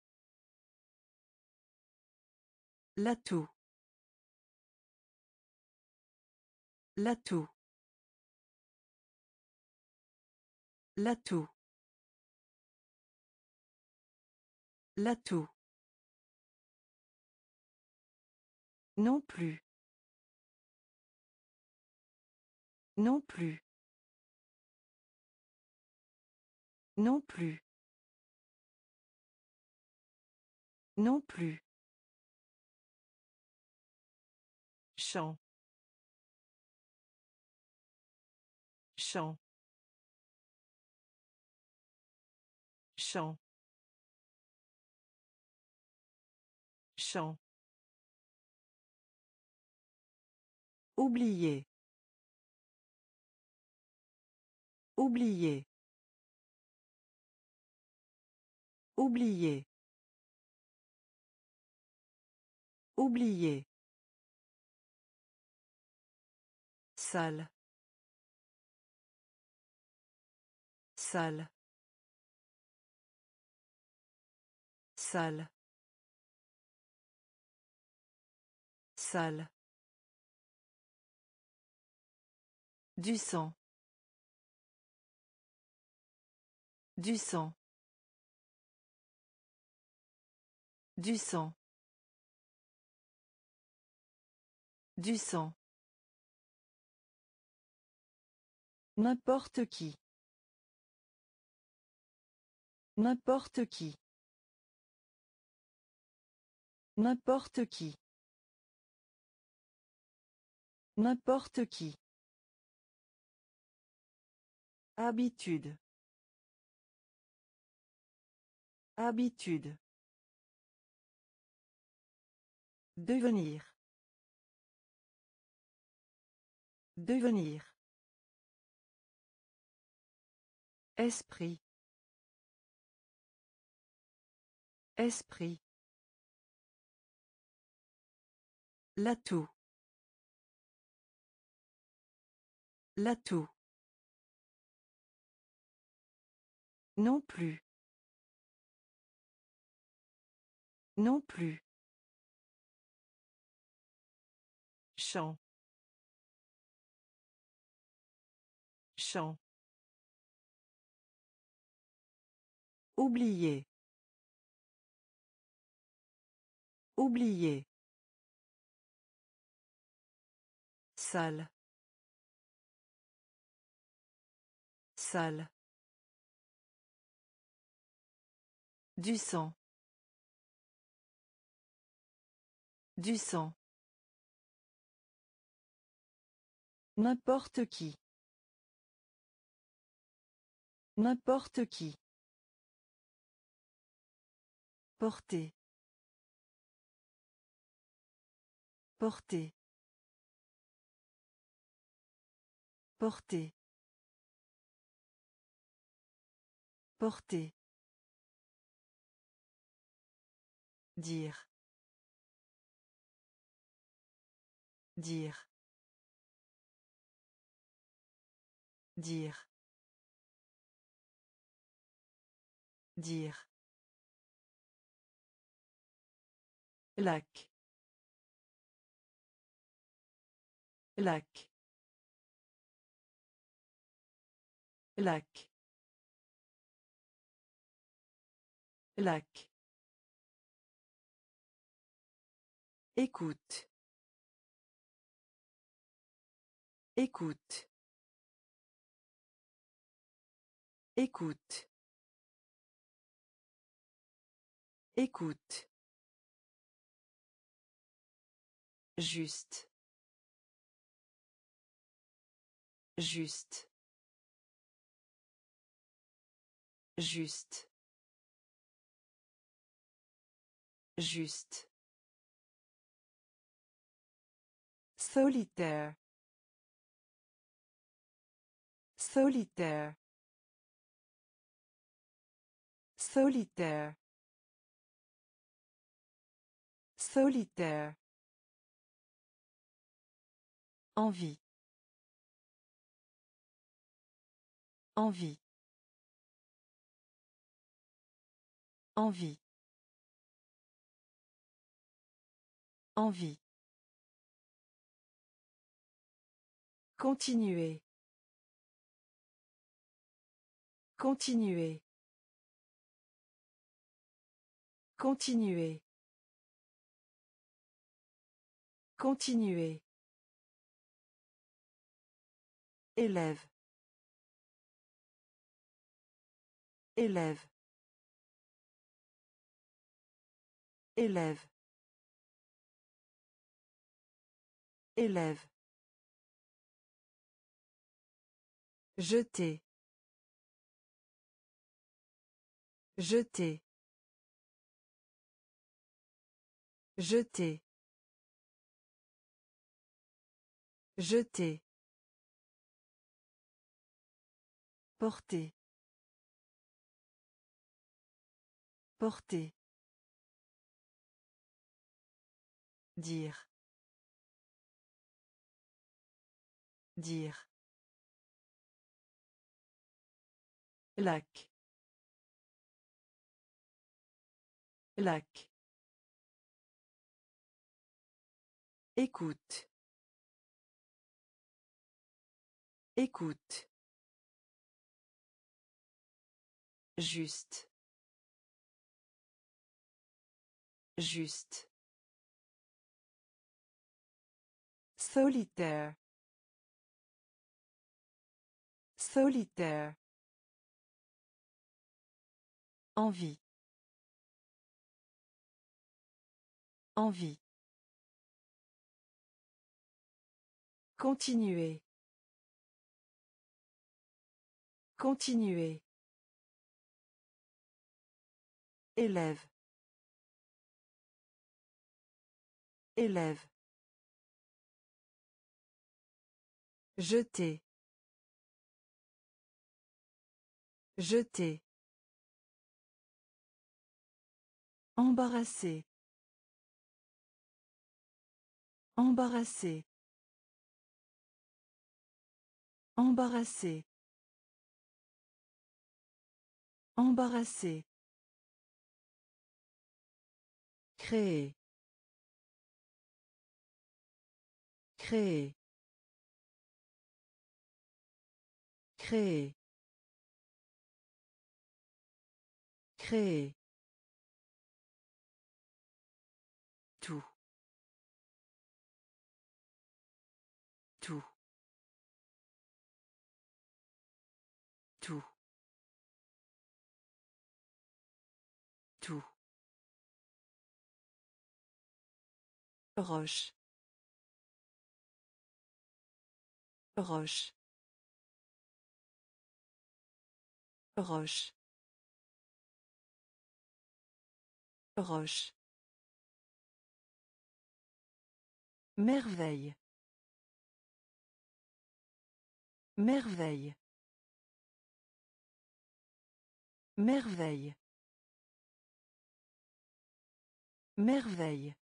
L'atout. L'atout. L'atout. L'atout. Non plus. Non plus. Non plus. Non plus. Champ. Champ. Champ. Champ. Oublier. Oublier. Oublier. Oublier. Salle. Salle. Salle. Salle. Du sang. Du sang. Du sang. Du sang. N'importe qui. N'importe qui. N'importe qui. N'importe qui. Habitude. Habitude. Devenir. Devenir. Esprit. Esprit. L'atout. L'atout. Non plus. Non plus. Champ. Champ. Oublier. Oublier. Salle. Salle. Du sang. Du sang. N'importe qui. N'importe qui. Porter. Porter. Porter. Porter. Dire. Dire. Dire. Dire. Lac. Lac. Lac. Lac. Écoute. Écoute. Écoute. Écoute. Juste. Juste. Juste. Juste. Solitaire. Solitaire. Solitaire. Solitaire. Envie. Envie. Envie. Envie. Continuer. Continuer. Continuer. Continuer. Élève. Élève. Élève. Élève. Jeter. Jeter. Jeter. Jeter. Porter. Porter. Dire. Dire. Lac. Lac. Écoute. Écoute. Juste. Juste. Solitaire. Solitaire. Envie. Envie. Continuer. Continuer. Élève. Élève. Jeter. Jeter. Embarrassé. Embarrassé. Embarrassé. Embarrassé. Créer. Créer. Créer. Créer. Tout. Tout. Tout. Tout. Roche. Roche. Roche. Roche. Merveille. Merveille. Merveille. Merveille.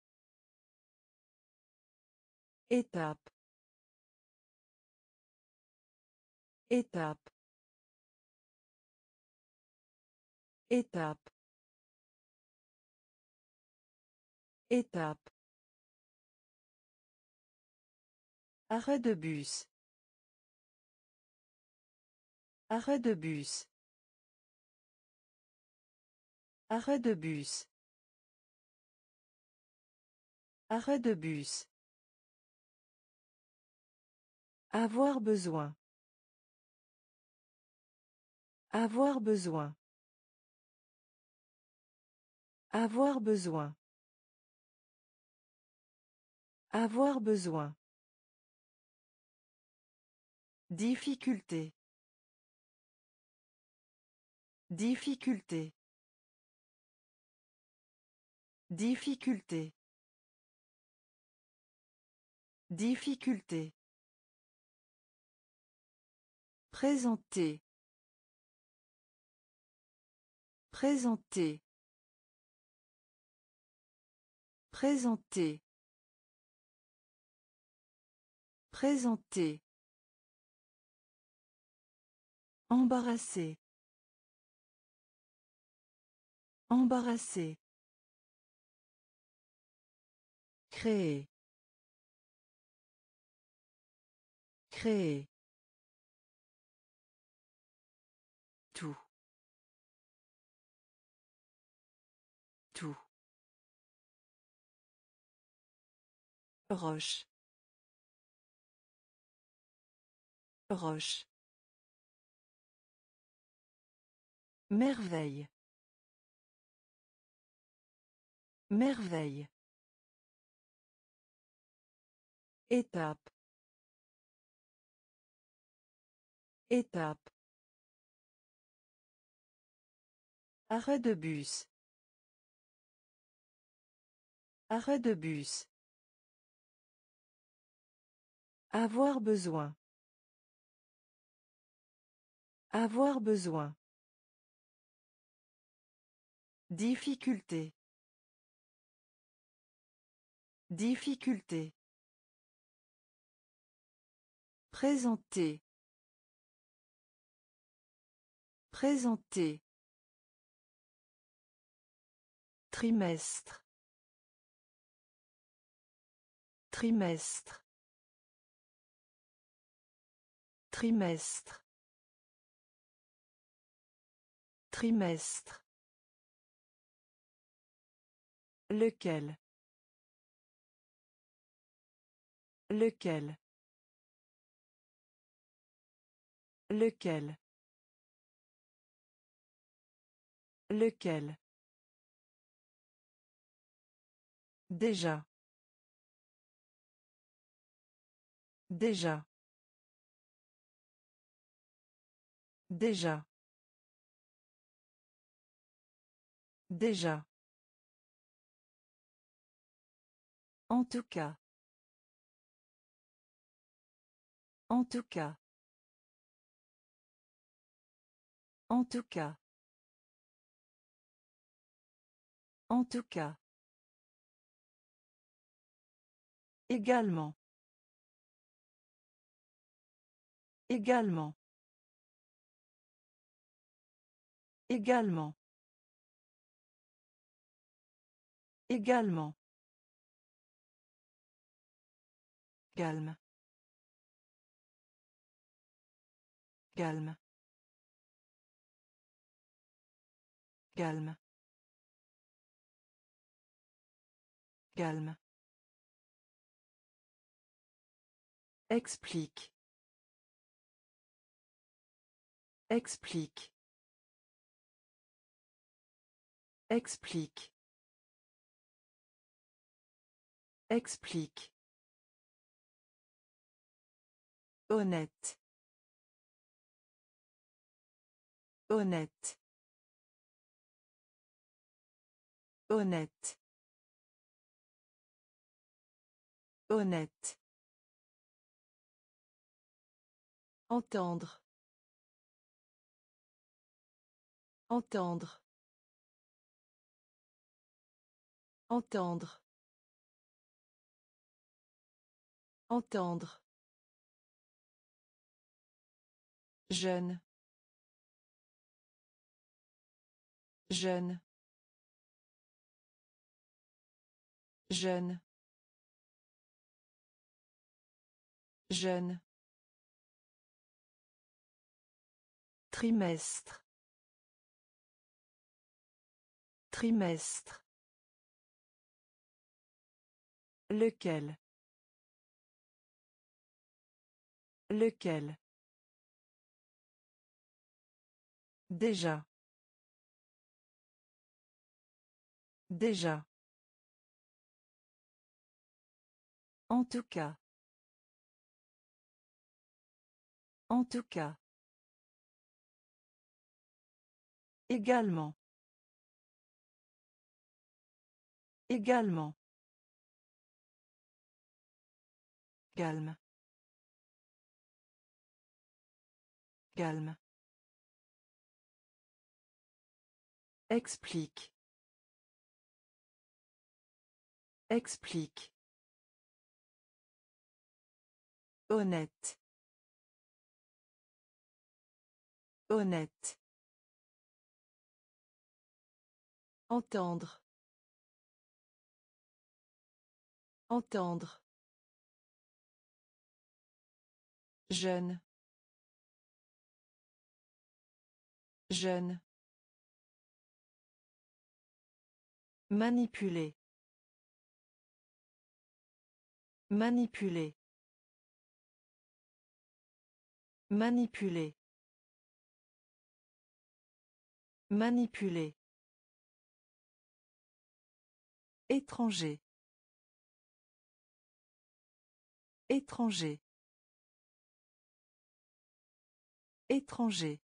Étape. Étape. Étape. Étape. Arrêt de bus. Arrêt de bus. Arrêt de bus. Arrêt de bus. Avoir besoin. Avoir besoin. Avoir besoin. Avoir besoin. Difficulté. Difficulté. Difficulté. Difficulté. Présenter. Présenter. Présenter. Présenter. Embarrassé. Embarrassé. Créer. Créer. Tout. Tout. Roche. Roche. Merveille. Merveille. Étape. Étape. Arrêt de bus. Arrêt de bus. Avoir besoin. Avoir besoin. Difficulté. Difficulté. Présenter. Présenter. Trimestre. Trimestre. Trimestre. Trimestre. Lequel. Lequel. Lequel. Lequel. Déjà. Déjà. Déjà. Déjà. En tout cas. En tout cas. En tout cas. En tout cas. Également. Également. Également. Également. Calme. Calme. Calme. Calme. Explique. Explique. Explique. Explique. Honnête. Honnête. Honnête. Honnête. Entendre. Entendre. Entendre. Entendre. Jeune. Jeune. Jeune. Jeune. Trimestre. Trimestre. Lequel. Lequel. Déjà. Déjà. En tout cas. En tout cas. Également. Également. Calme. Calme. Explique. Explique. Honnête. Honnête. Entendre. Entendre. Jeune. Jeune. Manipuler. Manipuler. Manipuler. Manipuler. Étranger. Étranger. Étranger.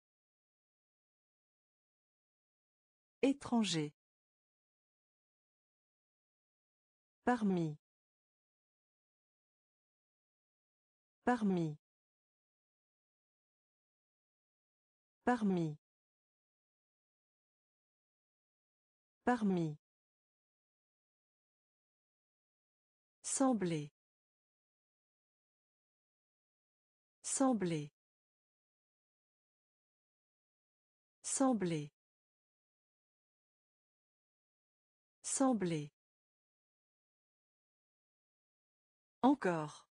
Étranger. Parmi. Parmi. Parmi. Parmi. Sembler. Sembler. Sembler. Sembler. Encore.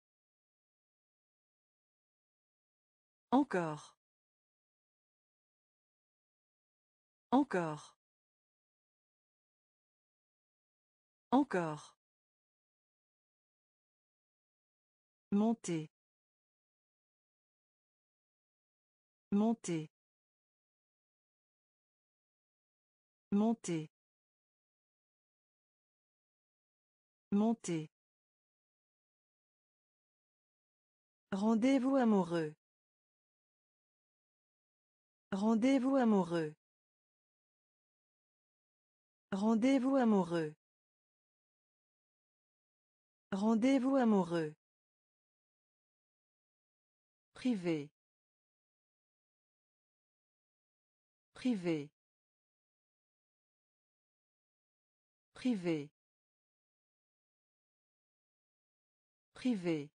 Encore. Encore. Encore. Monter. Monter. Monter. Monter. Rendez-vous amoureux. Rendez-vous amoureux. Rendez-vous amoureux. Rendez-vous amoureux. Privé. Privé. Privé. Privé.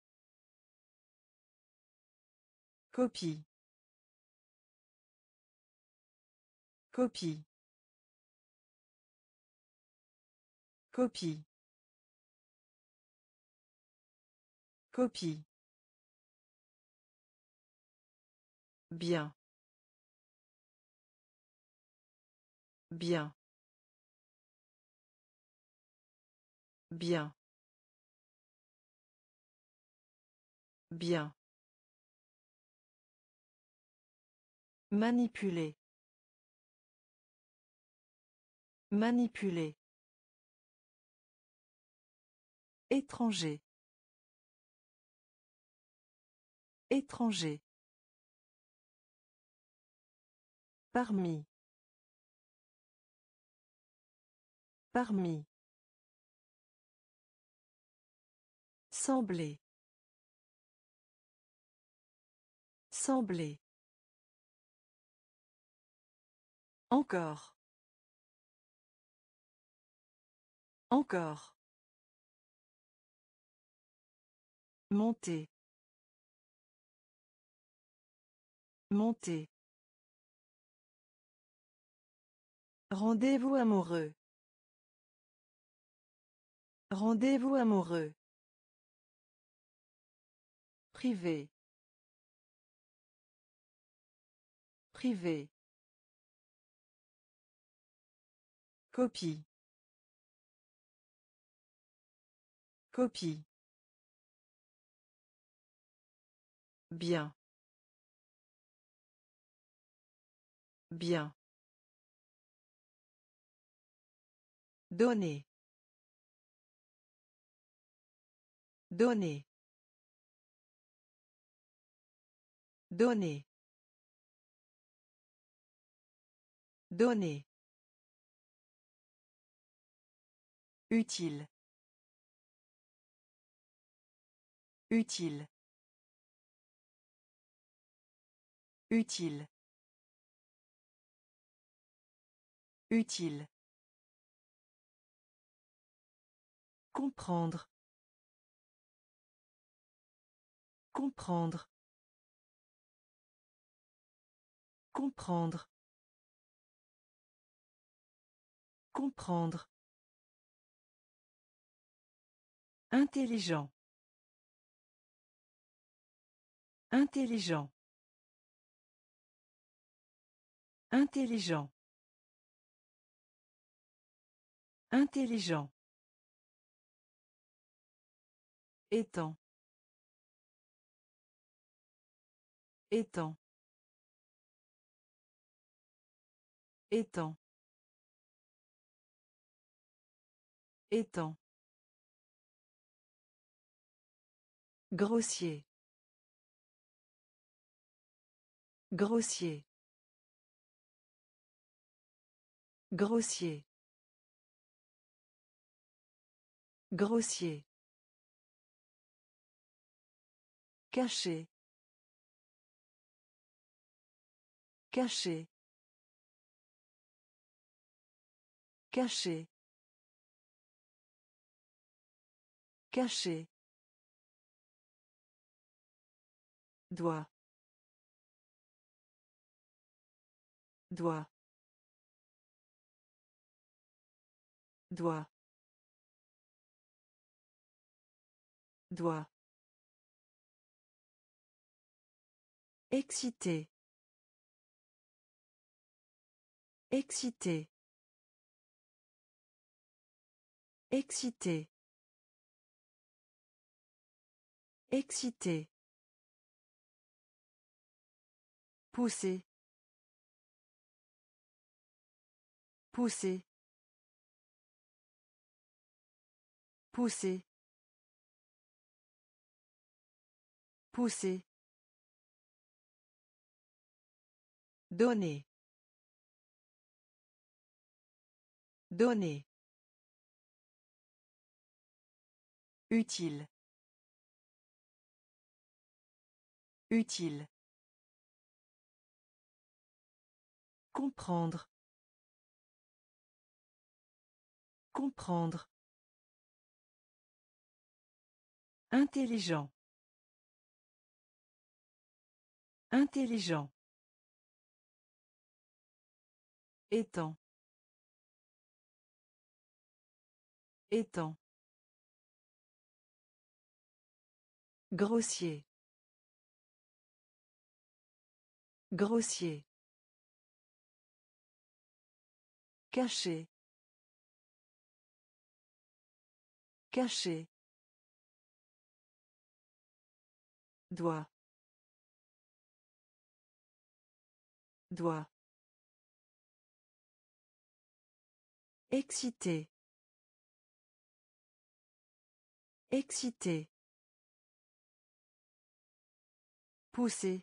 Copie. Copie. Copie. Copie. Bien. Bien. Bien. Bien. Manipuler. Manipuler. Étranger. Étranger. Parmi. Parmi. Sembler. Sembler. Encore. Encore. Monter. Monter. Rendez-vous amoureux. Rendez-vous amoureux. Privé. Privé. Copie. Copie. Bien. Bien. Donner. Donner. Donner. Donner. Utile. Utile. Utile. Utile. Comprendre. Comprendre. Comprendre. Comprendre. Intelligent. Intelligent. Intelligent. Intelligent. Étang. Étang. Étang. Étang. Grossier. Grossier. Grossier. Grossier. Caché. Caché. Caché. Caché. Doigt. Doigt. Doigt. Doigt. Excité. Excité. Excité. Excité. Pousser. Pousser. Pousser. Pousser. Donner. Donner. Utile. Utile. Comprendre. Comprendre. Intelligent. Intelligent. Étang. Étang. Grossier. Grossier. Caché. Caché. Doigt. Doigt. Excité. Excité. Pousser.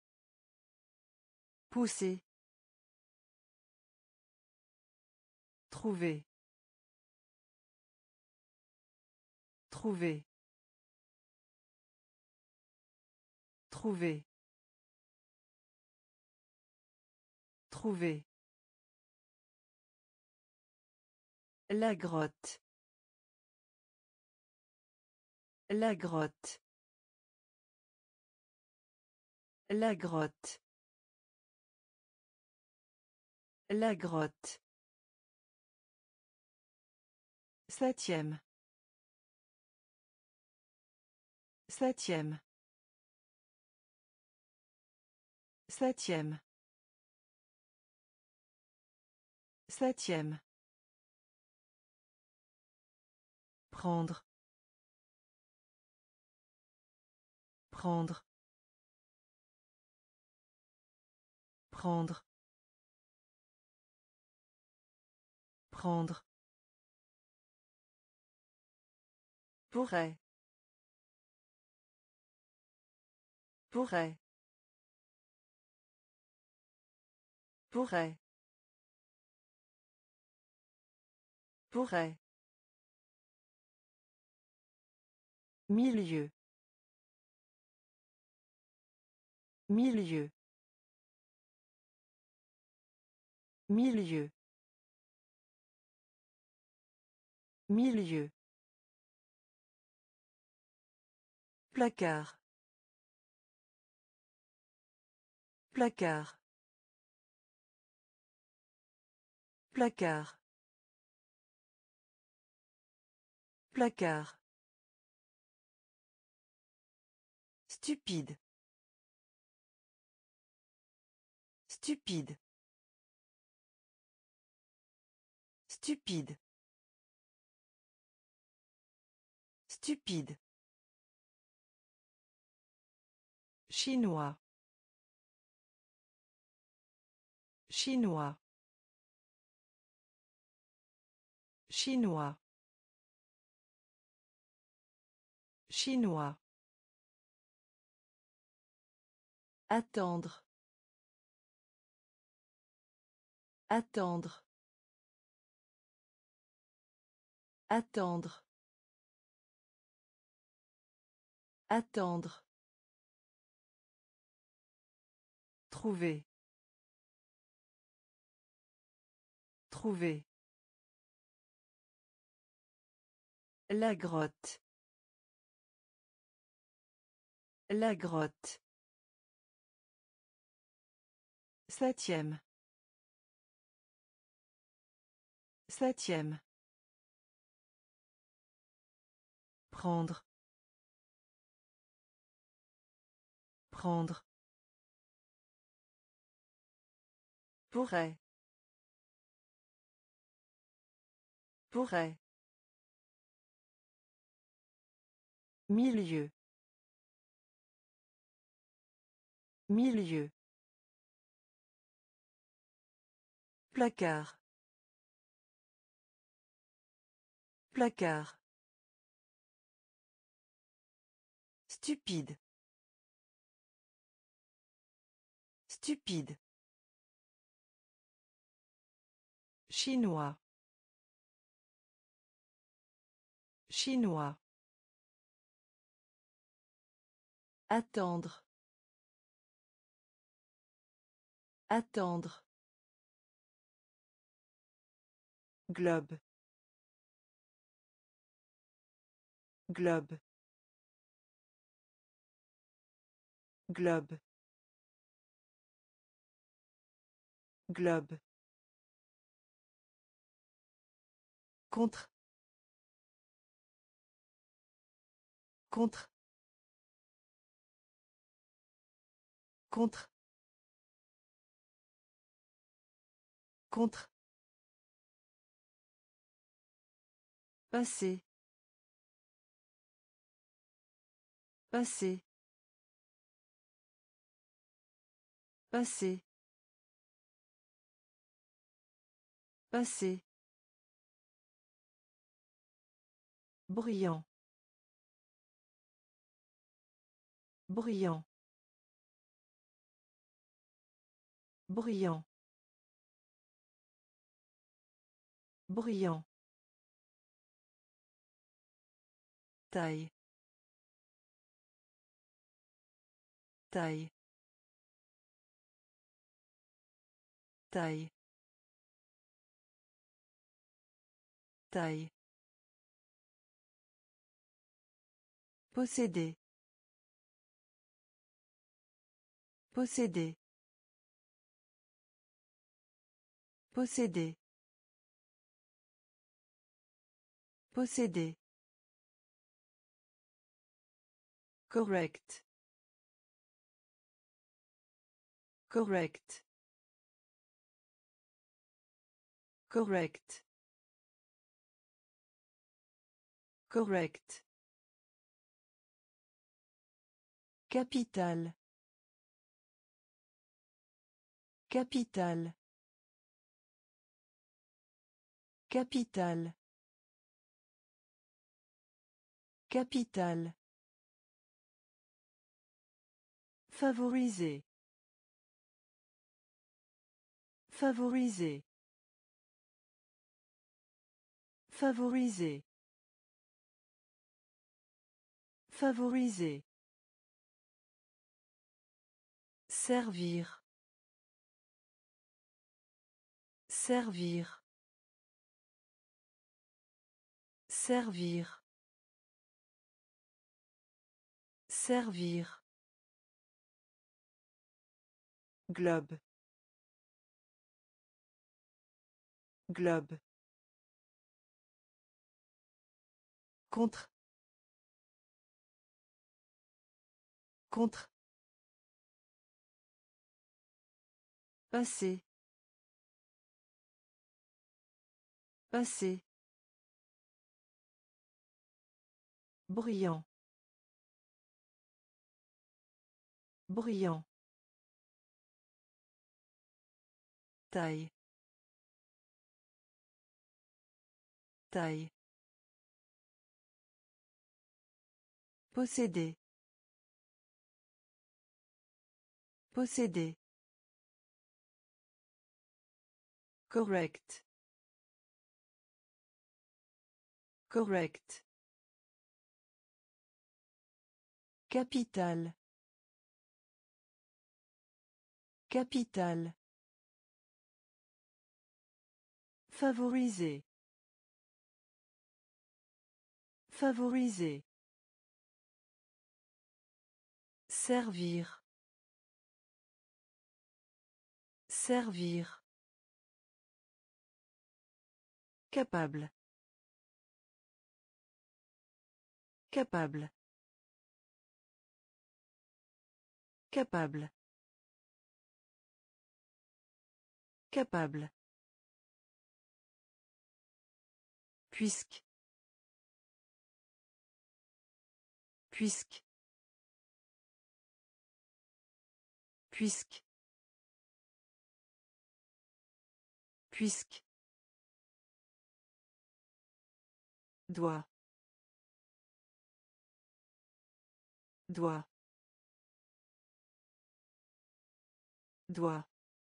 Pousser. Trouver. Trouver. Trouver. Trouver. La grotte. La grotte. La grotte. La grotte. Septième. Septième. Septième. Septième. Prendre. Prendre. Prendre. Prendre. Pourrait. Pourrait. Pourrait. Pourrait. Milieu. Milieu. Milieu. Milieu. Placard. Placard. Placard. Placard. Stupide. Stupide. Stupide. Stupide. Chinois. Chinois. Chinois. Chinois. Attendre. Attendre. Attendre. Attendre. Trouver. Trouver. La grotte. La grotte. Septième. Septième. Prendre. Prendre. Pourrait. Pourrait. Milieu. Milieu. Placard. Placard. Stupide. Stupide. Chinois. Chinois. Attendre. Attendre. Globe. Globe. Globe. Globe. Contre. Contre. Contre. Contre. Passer. Passer. Passer. Passer. Bruyant. Bruyant. Bruyant. Bruyant. Taille. Taille. Taille. Taille. Posséder. Posséder. Posséder. Posséder. Correct. Correct. Correct. Correct. Capital. Capital. Capital. Capital. Favoriser. Favoriser. Favoriser. Favoriser. Servir. Servir. Servir. Servir. Globe. Globe. Contre. Contre. Passé. Passé. Bruyant. Bruyant. Taille. Taille. Posséder. Posséder. Correct. Correct. Capital. Capital. Favoriser. Favoriser. Servir. Servir. Capable. Capable. Capable. Capable. Puisque. Puisque. Puisque. Puisque. Doigt. Doigt. Doigt.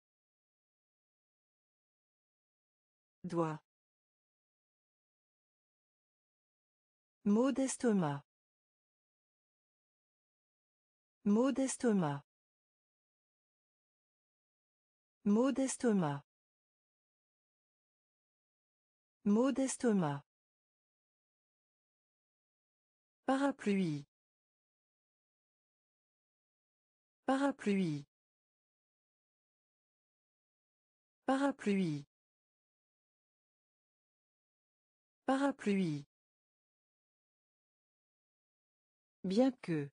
Doigt. Mot d'estomac. Mot d'estomac. Mot d'estomac. Mot d'estomac. Parapluie. Parapluie. Parapluie. Parapluie. Bien que.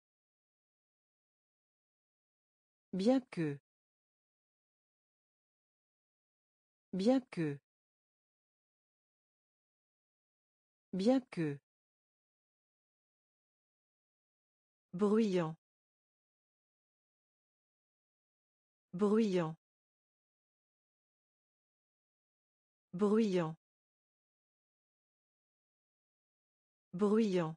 Bien que. Bien que. Bien que. Bruyant. Bruyant. Bruyant. Bruyant.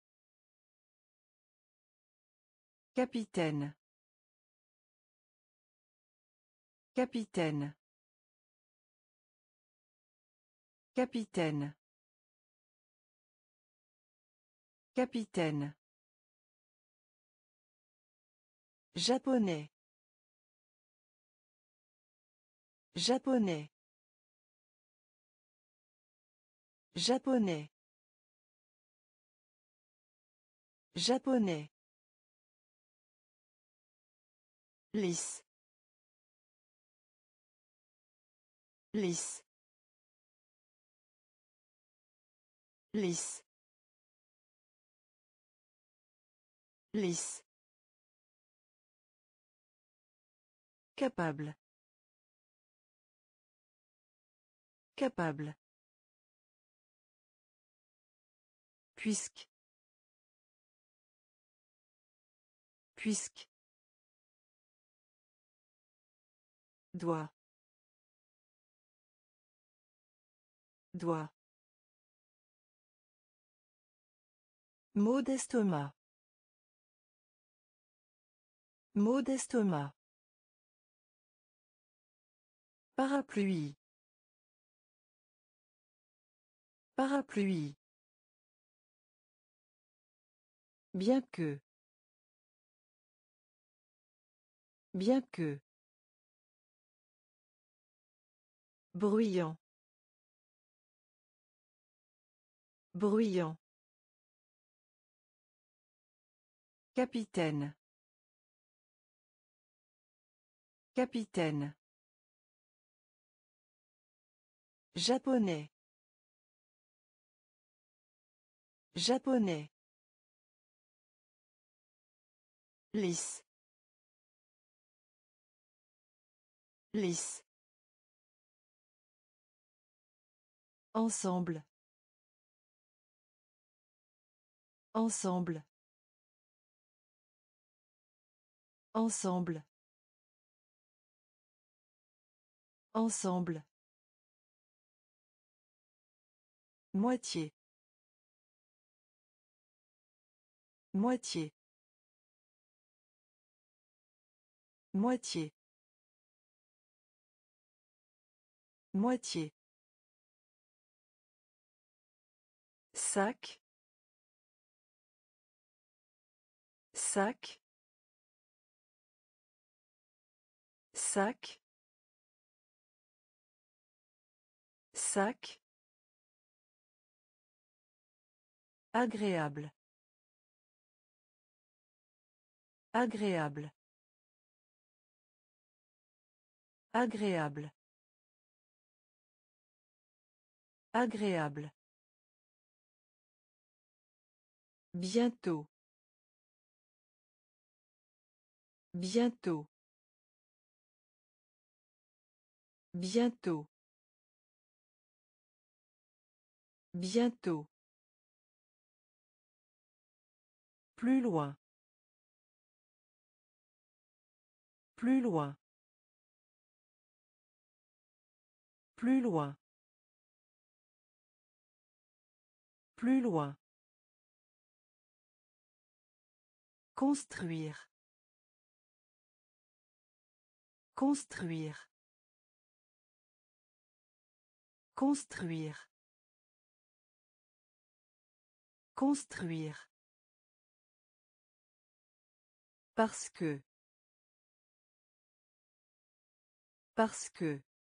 Capitaine. Capitaine. Capitaine. Capitaine. Japonais. Japonais. Japonais. Japonais. Lisse. Lisse. Lisse. Lisse. Capable. Capable. Puisque. Puisque. Doigt. Doigt. Maux d'estomac. Maux d'estomac. Parapluie. Parapluie. Bien que. Bien que. Bruyant. Bruyant. Capitaine. Capitaine. Japonais. Japonais. Lisse. Lisse. Ensemble. Ensemble. Ensemble. Ensemble. Moitié. Moitié. Moitié. Moitié. Sac. Sac. Sac. Sac. Agréable. Agréable. Agréable. Agréable. Bientôt. Bientôt. Bientôt. Bientôt. Plus loin. Plus loin. Plus loin. Plus loin. Construire. Construire. Construire. Construire. Parce que. Parce que.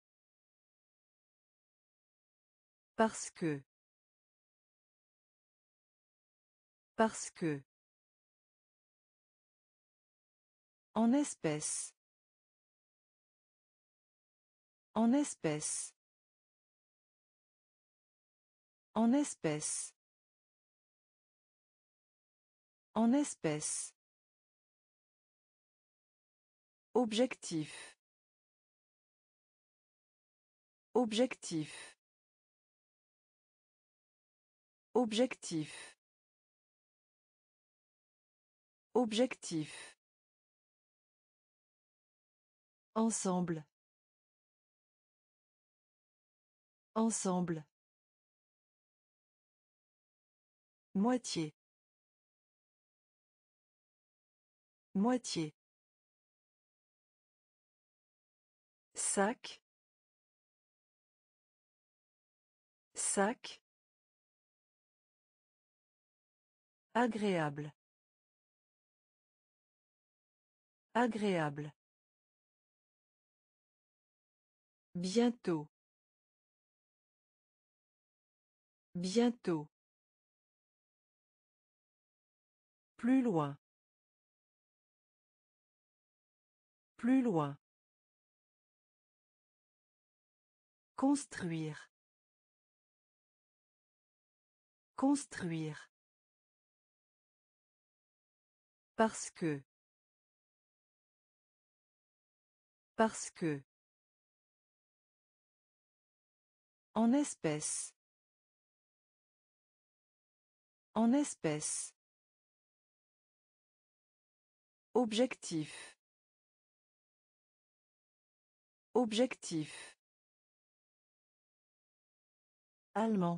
Parce que. Parce que. En espèce. En espèce. En espèce. En espèce. Objectif. Objectif. Objectif. Objectif. Ensemble. Ensemble. Moitié. Moitié. Sac. Sac. Agréable. Agréable. Bientôt. Bientôt. Plus loin. Plus loin. Construire. Construire. Parce que. Parce que. En espèce. En espèce. Objectif. Objectif. Allemand.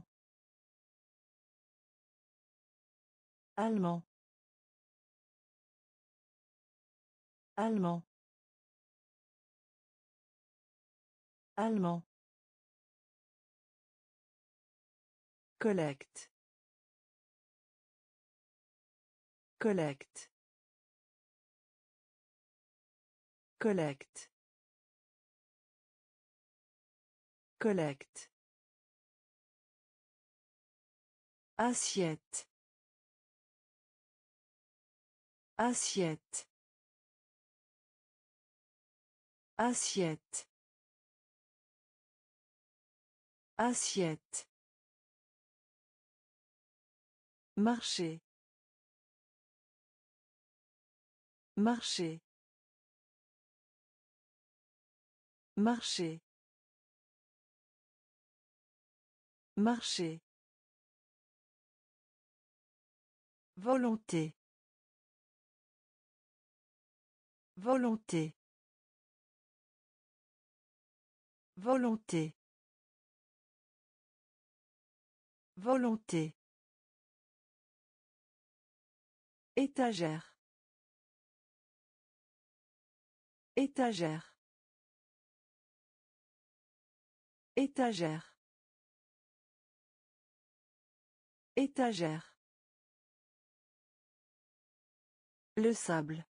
Allemand. Allemand. Allemand. Collecte. Collecte. Collecte. Collecte. Assiette. Assiette. Assiette. Assiette. Marcher. Marcher. Marcher. Marcher. Volonté. Volonté. Volonté. Volonté. Étagère. Étagère. Étagère. Étagère. Le sable.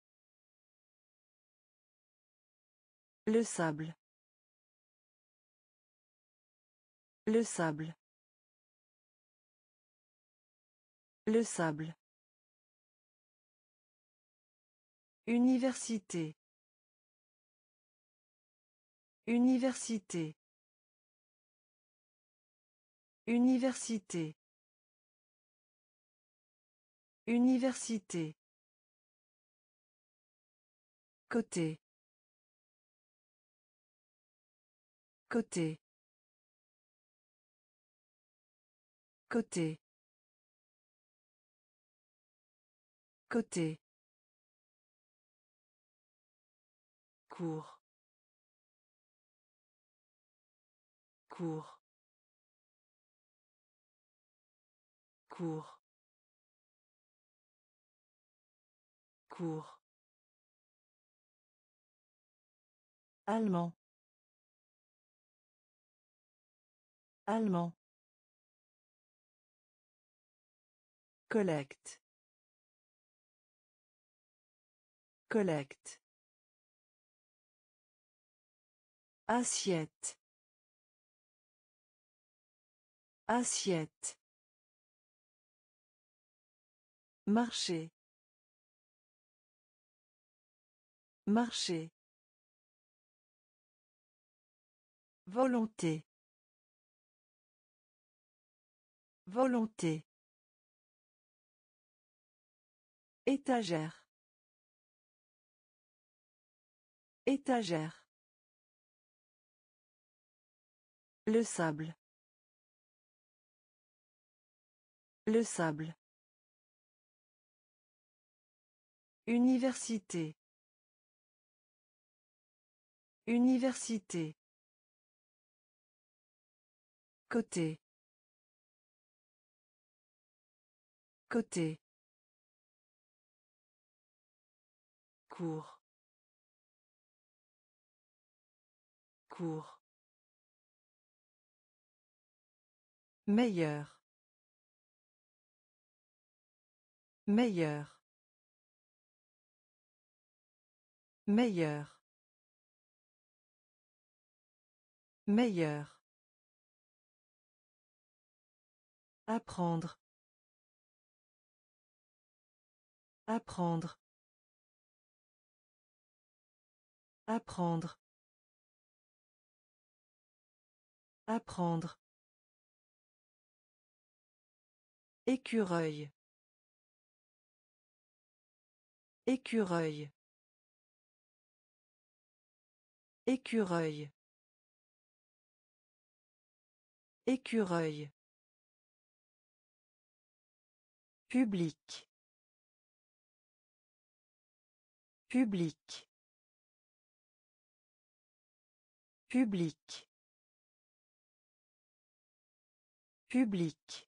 Le sable. Le sable. Le sable. Université. Université. Université. Université. Côté. Côté. Côté. Côté. Cours. Cours. Cours. Cours. Allemand. Allemand. Collecte. Collecte. Assiette. Assiette. Marcher. Marcher. Volonté. Volonté. Étagère. Étagère. Le sable. Le sable. Université. Université. Côté. Côté. Cours. Cours. Meilleur. Meilleur. Meilleur. Meilleur. Apprendre. Apprendre. Apprendre. Apprendre. Écureuil. Écureuil. Écureuil. Écureuil. Public. Public. Public. Public.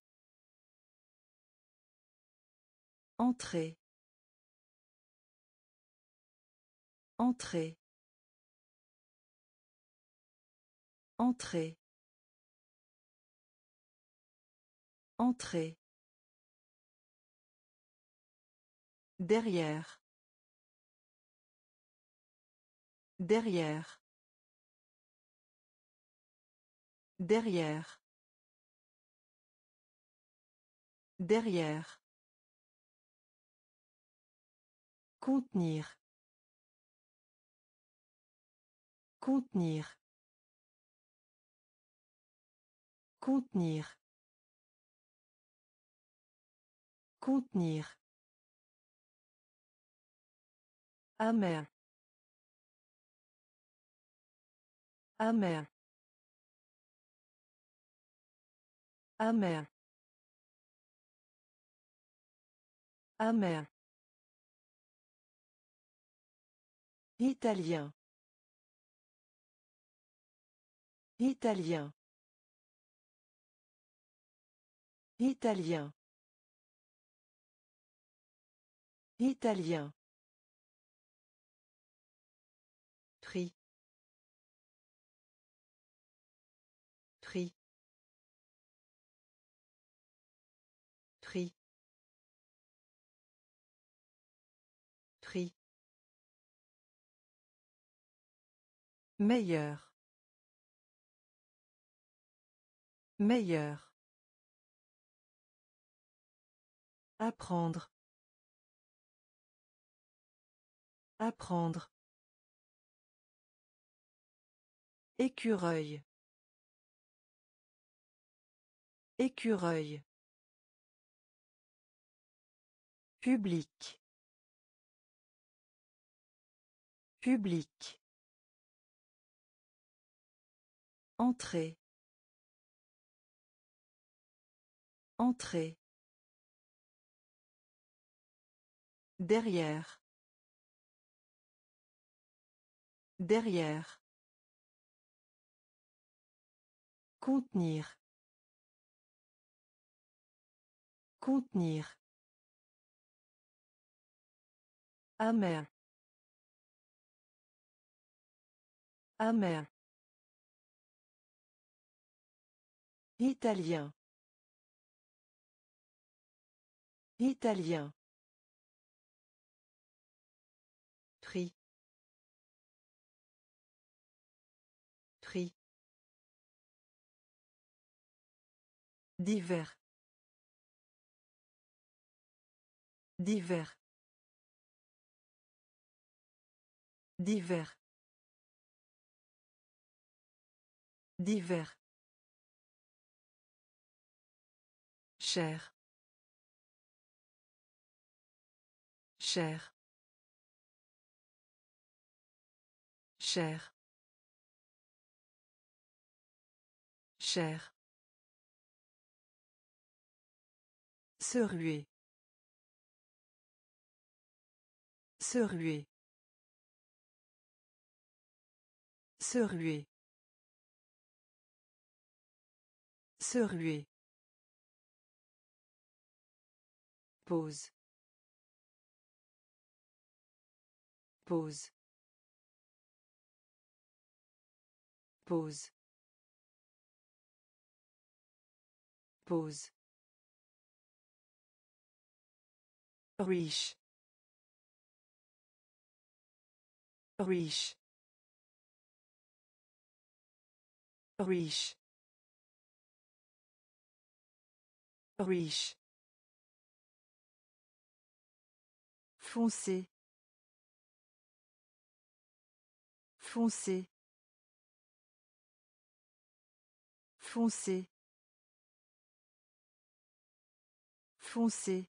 Entrée. Entrée. Entrée. Entrée. Derrière. Derrière. Derrière. Derrière. Contenir. Contenir. Contenir. Contenir. Amer. Amer. Amer. Amer. Italien. Italien. Italien. Italien. Prix. Prix. Prix. Prix. Meilleur. Meilleur. Apprendre. Apprendre. Écureuil. Écureuil. Public. Public. Entrée. Entrée. Derrière. Derrière. Contenir. Contenir. Amer. Amer. Italien. Italien. Prix. Prix. Divers. Divers. Divers. Divers. Cher. Cher. Cher. Cher. Se ruer. Se ruer. Se ruer. Se ruer. Pause. Pause. Pause. Pause. Riche. Riche. Riche. Riche. Foncé. Foncé. Foncé. Foncé.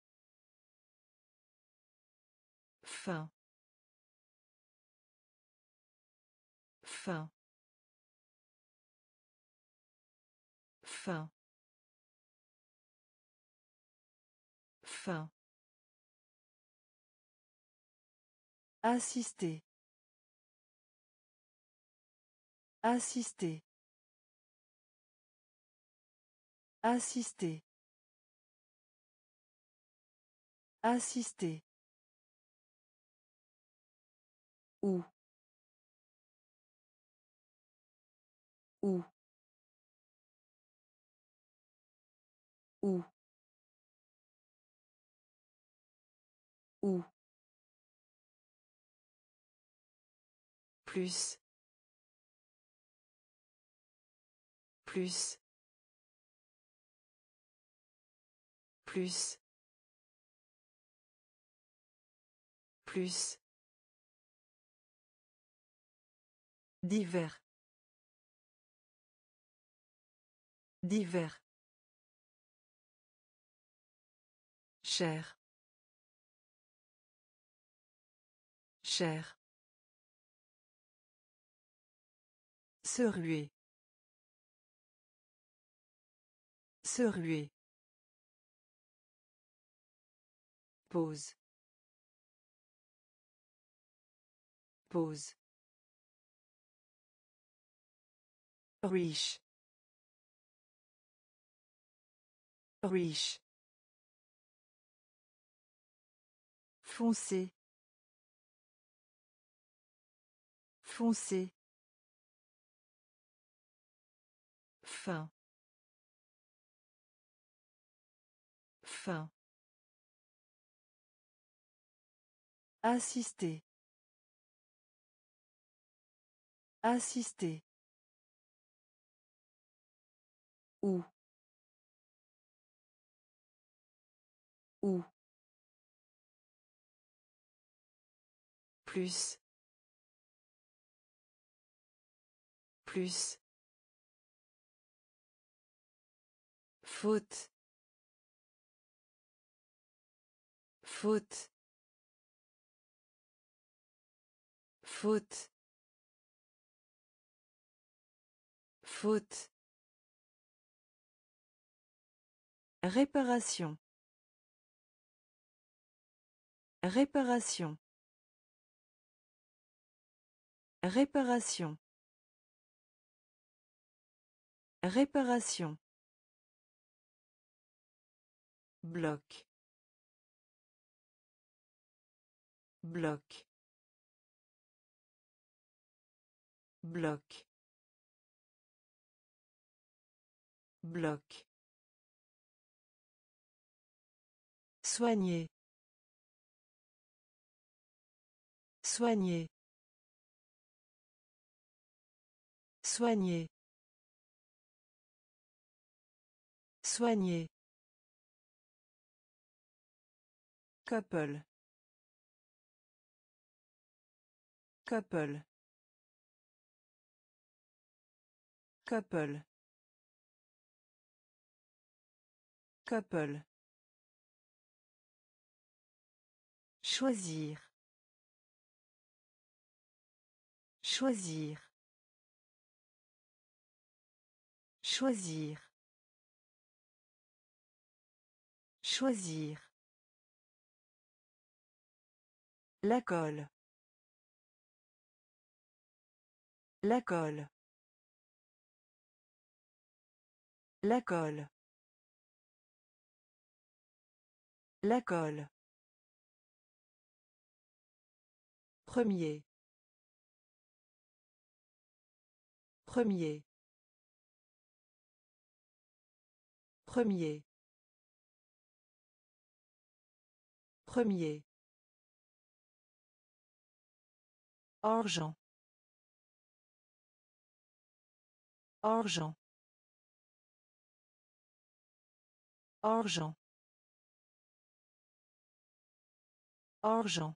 Fin. Fin. Fin. Fin. Assister. Assister. Assister. Assister. Où. Où. Où. Où. Plus. Plus. Plus. Plus. Divers. Divers. Cher. Cher. Se ruer. Se ruer. Pause. Pause. Riche. Riche. Foncé. Foncé. Fin. Fin. Assister. Assister. Où. Où. Plus. Plus. Faute. Faute. Faute. Faute. Réparation. Réparation. Réparation. Réparation. Bloc. Bloc. Bloc. Bloc. Soigner. Soigner. Soigner. Soigner. Couple. Couple. Couple. Couple. Choisir. Choisir. Choisir. Choisir. La colle. La colle. La colle. La colle. Premier. Premier. Premier. Premier. Argent. Argent. Argent. Argent.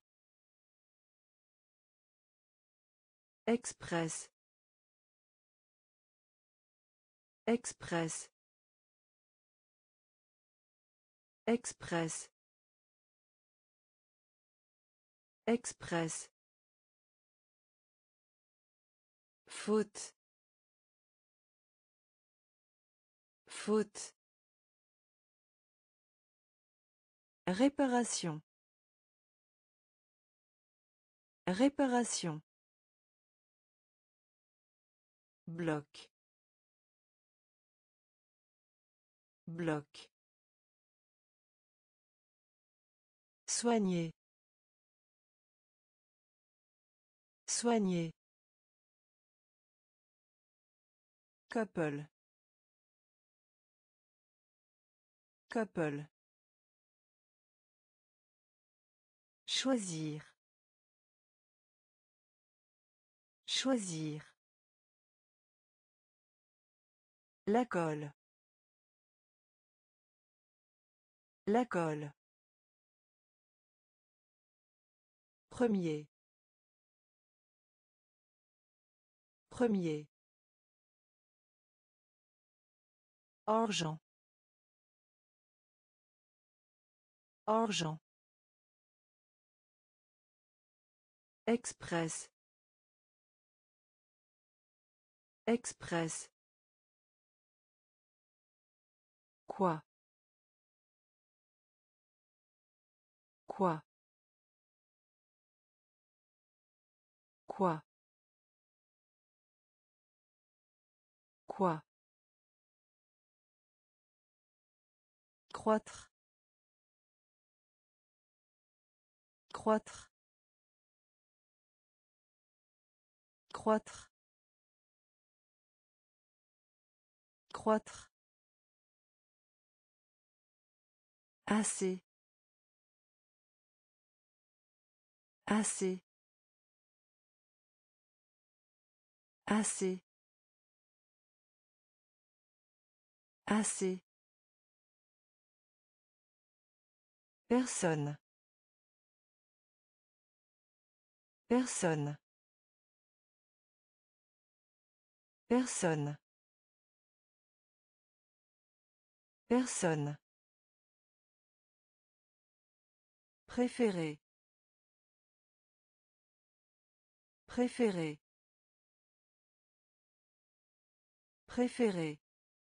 Express. Express. Express. Express. Faute. Faute. Réparation. Réparation. Bloc. Bloc. Soigner. Soigner. Couple. Couple. Choisir. Choisir. La colle. La colle. Premier. Premier. Argent. Argent. Express. Express. Quoi? Quoi? Quoi? Quoi? Croître. Croître. Croître. Croître. Assez. Assez. Assez. Assez. Personne. Personne. Personne. Personne. Préféré. Préféré. Préféré.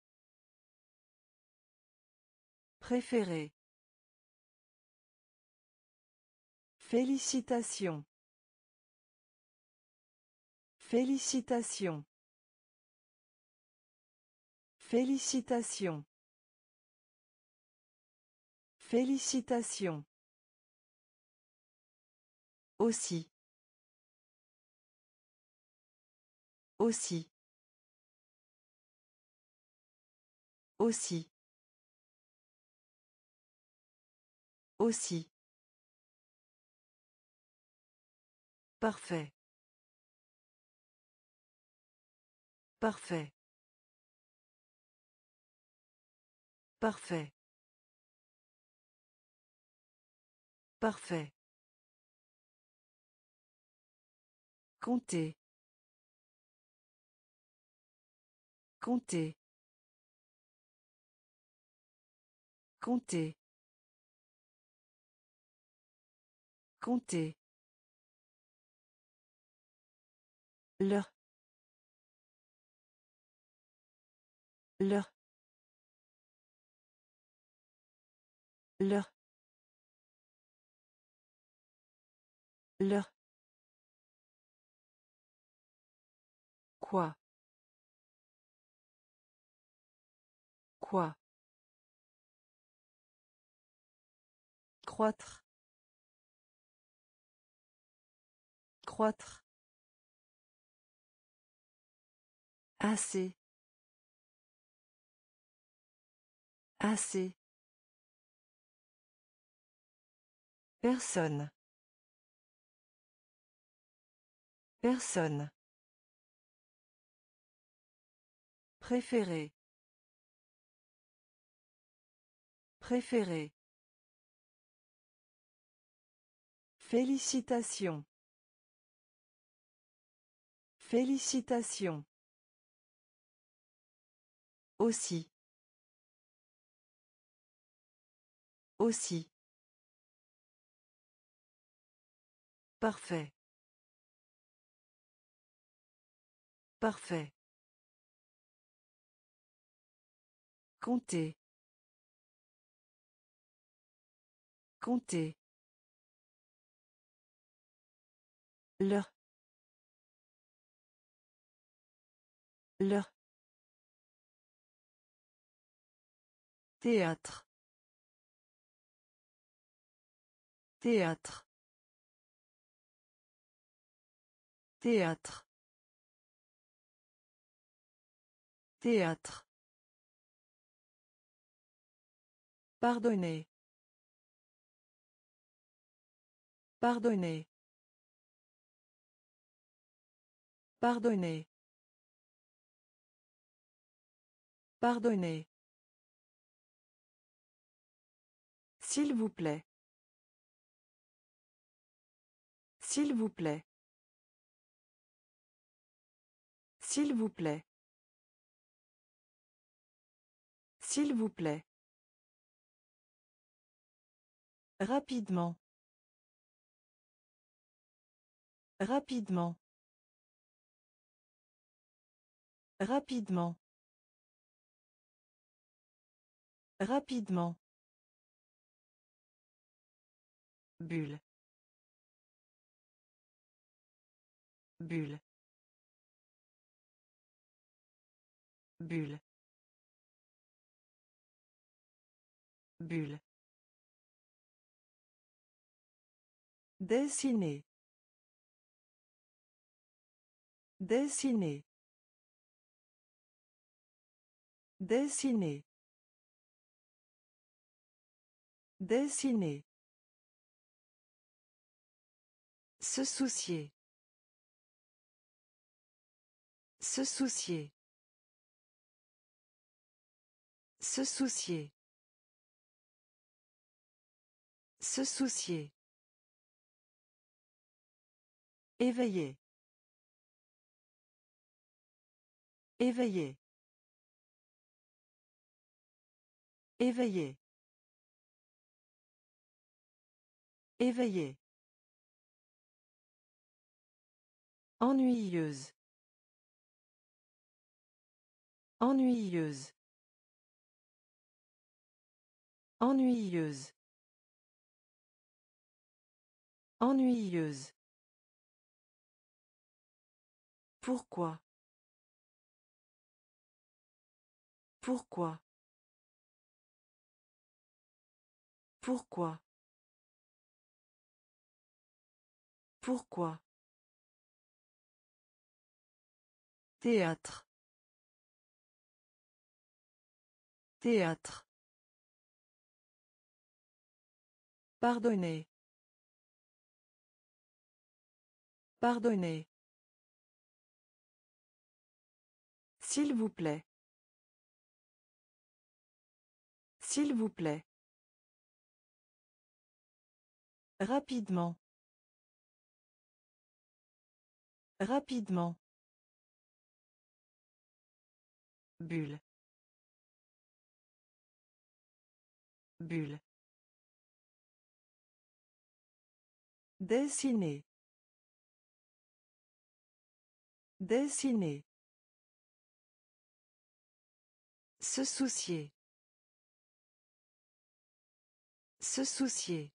Préféré. Félicitations. Félicitations. Félicitations. Félicitations. Aussi. Aussi. Aussi. Aussi. Parfait. Parfait. Parfait. Parfait. Compter. Compter. Compter. Compter. Leur. Leur. Leur. Leur. Quoi? Quoi? Croître. Croître. Assez. Assez. Personne. Personne. Préféré. Préféré. Félicitations. Félicitations. Aussi. Aussi. Parfait. Parfait. Compter. Compter. Leur. Leur. Théâtre. Théâtre. Théâtre. Théâtre. Pardonnez. Pardonnez. Pardonnez. Pardonnez. S'il vous plaît. S'il vous plaît. S'il vous plaît. S'il vous plaît. Rapidement. Rapidement. Rapidement. Rapidement. Bulle. Bulle. Bulle. Bulle. Dessiner. Dessiner. Dessiner. Dessiner. Se soucier. Se soucier. Se soucier. Se soucier. Éveiller. Éveiller. Éveiller. Éveiller. Ennuyeuse. Ennuyeuse. Ennuyeuse. Ennuyeuse. Pourquoi? Pourquoi? Pourquoi? Pourquoi? Théâtre. Théâtre. Pardonnez. Pardonnez. S'il vous plaît. S'il vous plaît. Rapidement. Rapidement. Bulle. Bulle. Dessiner. Dessiner. Se soucier. Se soucier.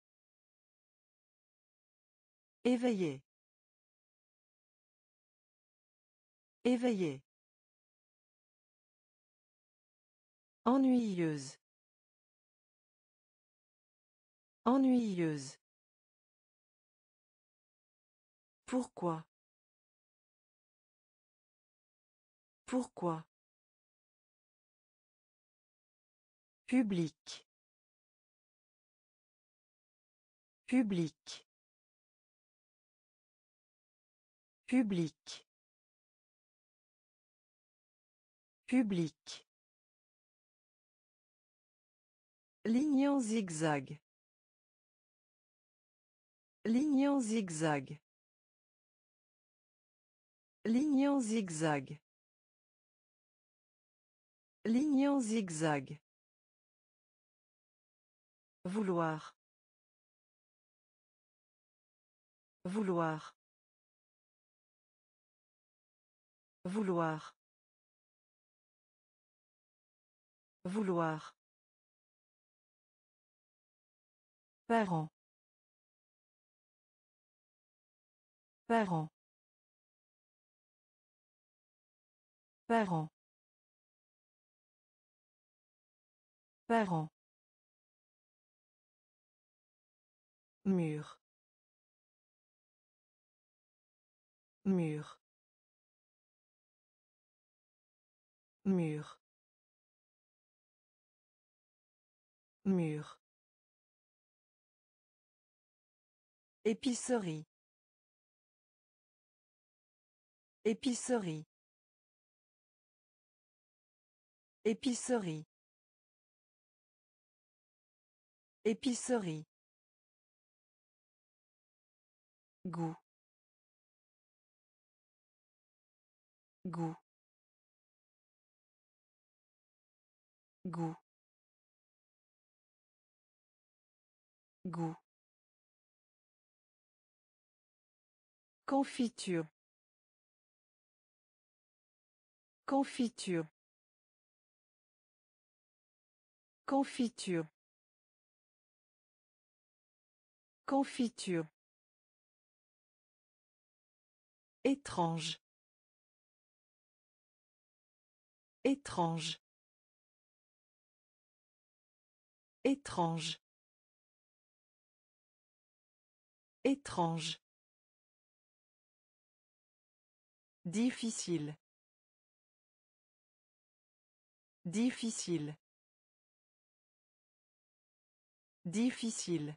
Éveiller. Éveiller. Ennuyeuse. Ennuyeuse. Pourquoi? Pourquoi? Public. Public. Public. Public. Ligne en zigzag. Ligne en zigzag. Ligne en zigzag. Ligne en zigzag. Vouloir. Vouloir. Vouloir. Vouloir. Parent. Parent. Parent. Parent. Mur. Mur. Mur. Mur. Épicerie. Épicerie. Épicerie. Épicerie. Goût. Goût. Goût. Goût. Confiture. Confiture. Confiture. Confiture. Étrange. Étrange. Étrange. Étrange. Difficile. Difficile. Difficile.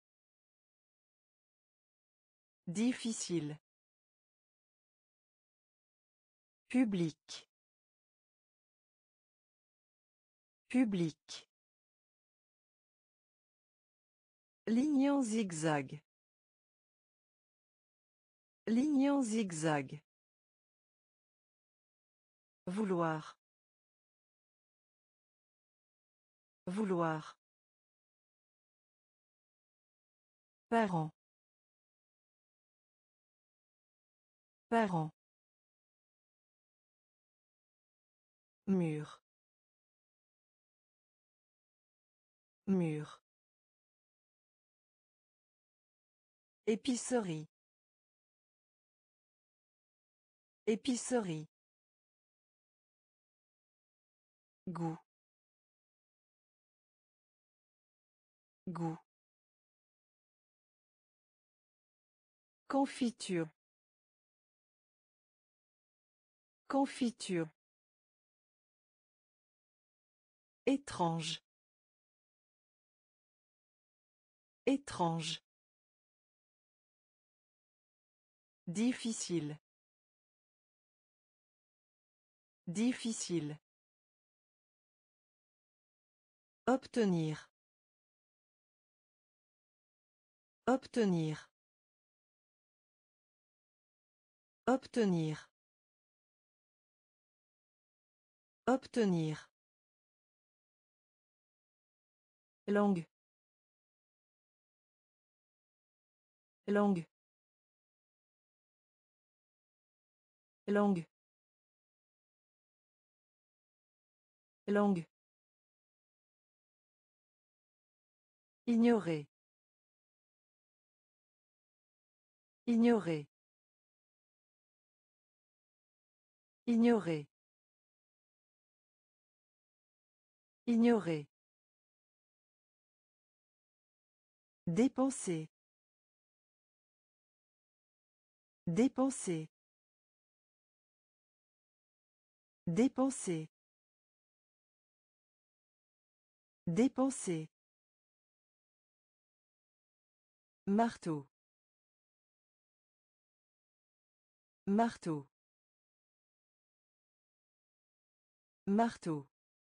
Difficile. Public. Public. Ligne en zigzag. Ligne en zigzag. Vouloir. Vouloir. Parent. Parent. Mur. Mur. Épicerie. Épicerie. Goût. Goût. Confiture. Confiture. Étrange. Étrange. Difficile. Difficile. Obtenir. Obtenir. Obtenir. Obtenir. Langue. Langue. Langue. Langue. Ignorer. Ignorer. Ignorer. Ignorer. Dépenser. Dépenser. Dépenser. Dépenser. Marteau. Marteau. Marteau.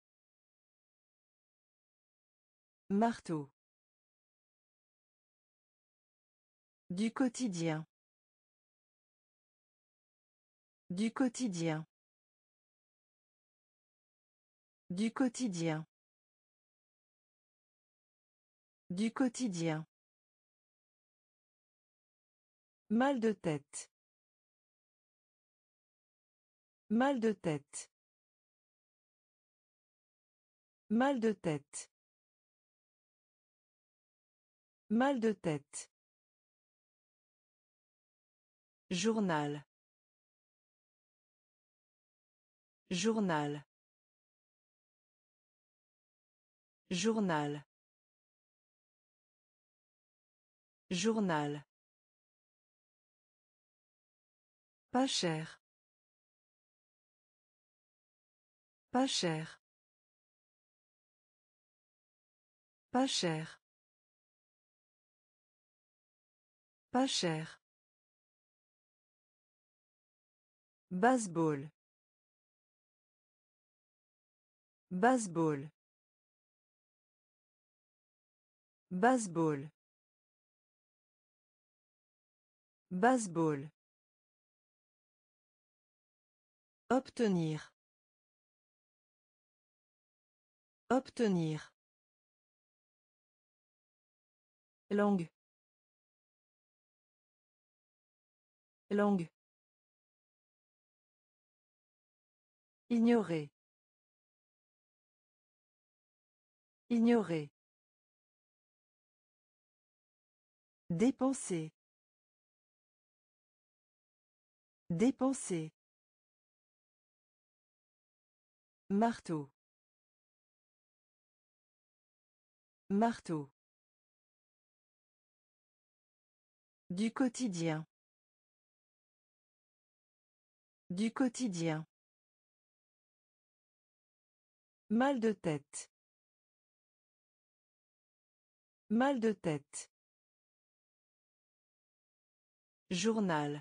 Marteau. Du quotidien. Du quotidien. Du quotidien. Du quotidien. Mal de tête. Mal de tête. Mal de tête. Mal de tête. Journal. Journal. Journal. Journal. Pas cher. Pas cher. Pas cher. Pas cher. Baseball. Baseball. Baseball. Baseball. Obtenir. Obtenir. Langue. Langue. Ignorer. Ignorer. Dépenser. Dépenser. Marteau. Marteau. Du quotidien. Du quotidien. Mal de tête. Mal de tête. Journal.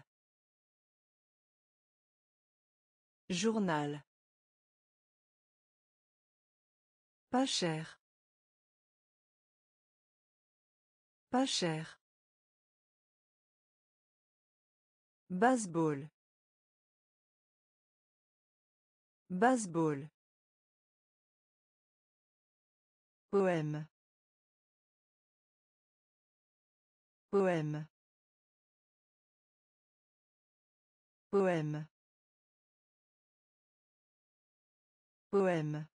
Journal. Pas cher. Pas cher. Baseball. Baseball. Poème. Poème. Poème. Poème.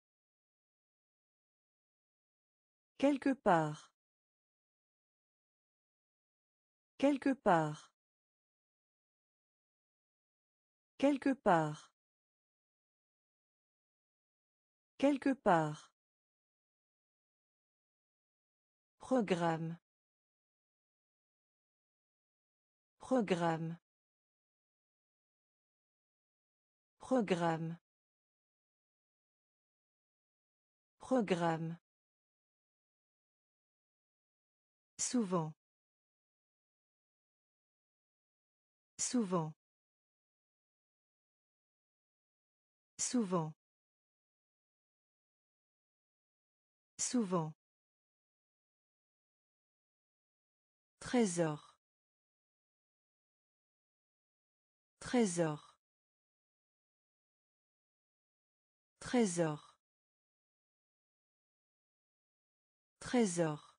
Quelque part. Quelque part. Quelque part. Quelque part. Programme. Programme. Programme. Programme. Souvent. Souvent. Souvent. Souvent. Trésor. Trésor. Trésor. Trésor.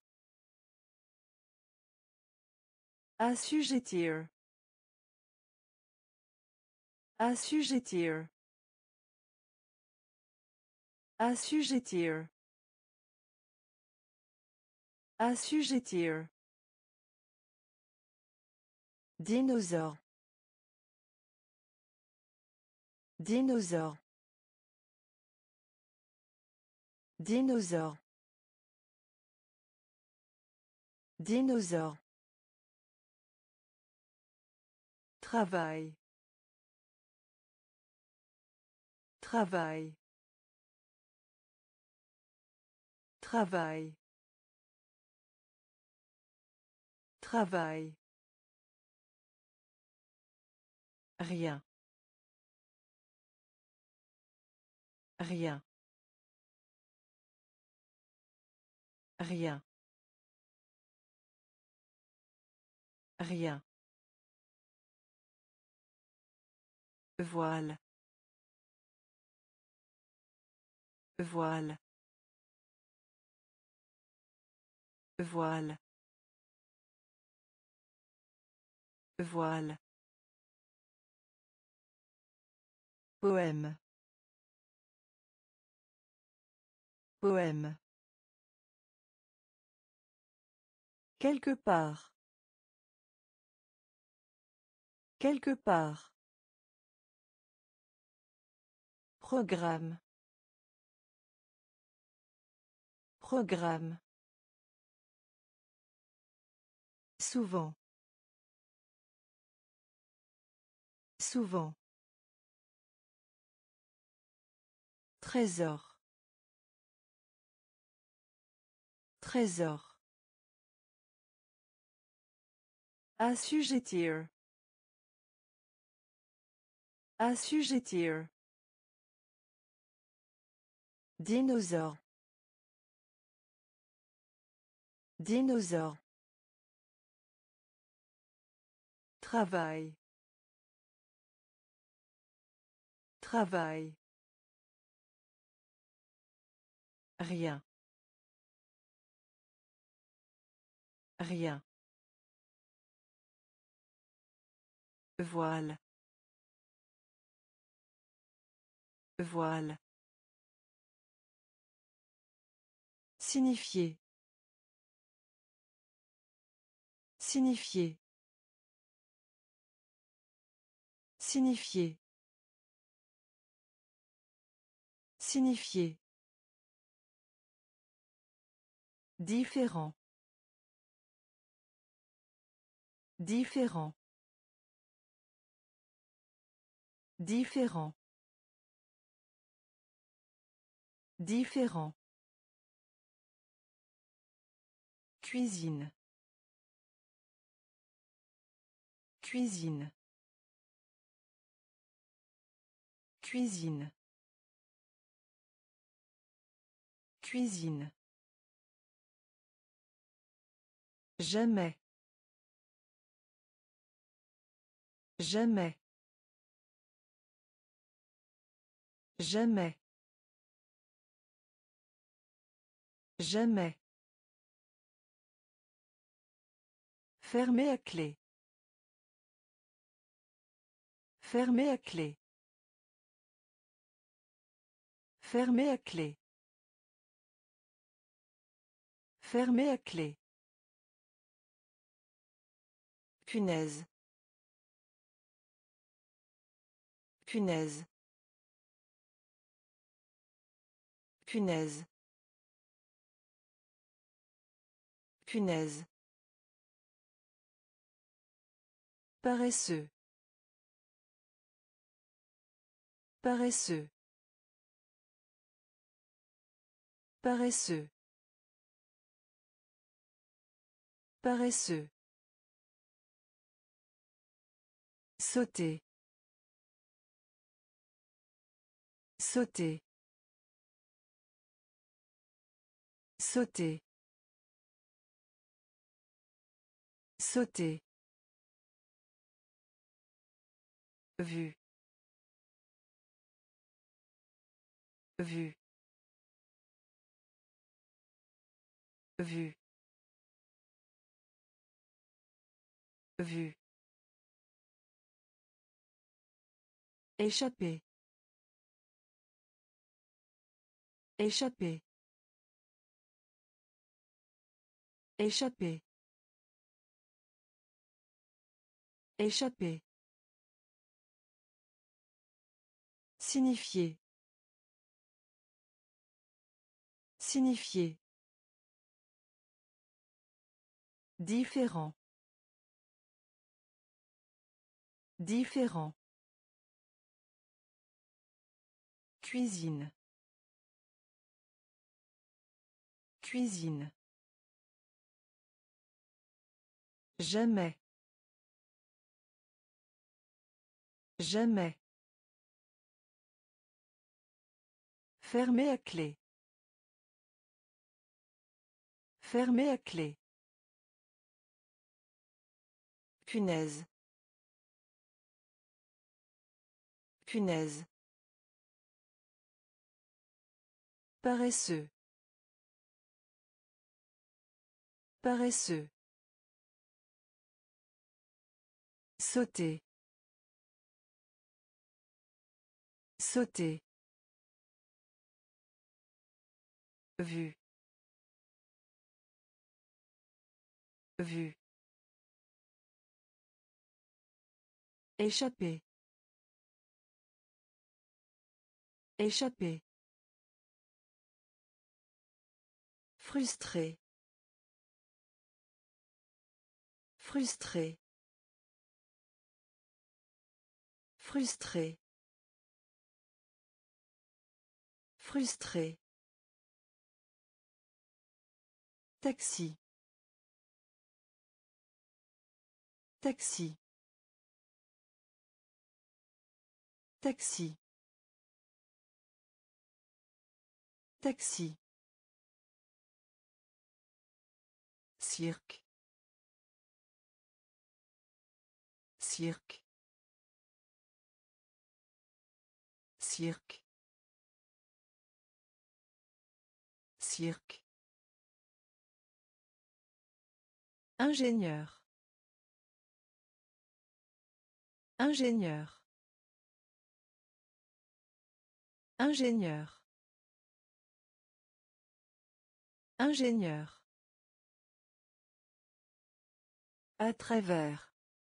Assujettir. Assujettir. Assujettir. Assujettir. Dinosaure. Dinosaure. Dinosaure. Dinosaure. Travail. Travail. Travail. Travail. Rien. Rien. Rien. Rien. Voile. Voile. Voile. Voile. Poème. Poème. Quelque part. Quelque part. Programme. Programme. Souvent. Souvent. Trésor. Trésor. Assujettir. Assujettir. Dinosaure. Dinosaure. Travail. Travail. Rien. Rien. Voile. Voile. Signifier. Signifier. Signifier. Signifier. Différent. Différent. Différent. Différent. Cuisine. Cuisine. Cuisine. Cuisine. Jamais. Jamais. Jamais. Jamais. Fermé à clé. Fermé à clé. Fermé à clé. Fermé à clé. Punaise. Punaise. Punaise. Punaise. Paresseux. Paresseux. Paresseux. Paresseux. Sauter. Sauter. Sauter. Sauter. Vue. Vue. Vue. Vue. Échapper. Échapper. Échapper. Échapper. Signifier. Signifier. Différent. Différent. Cuisine. Cuisine. Jamais. Jamais. Fermé à clé. Fermé à clé. Punaise. Punaise. Paresseux. Paresseux. Sauter. Sauter. Vue. Vue. Échapper. Échapper. Frustré. Frustré. Frustré. Frustré. Taxi. Taxi. Taxi. Taxi. Cirque. Cirque. Cirque. Cirque. Ingénieur. Ingénieur. Ingénieur. Ingénieur. À travers.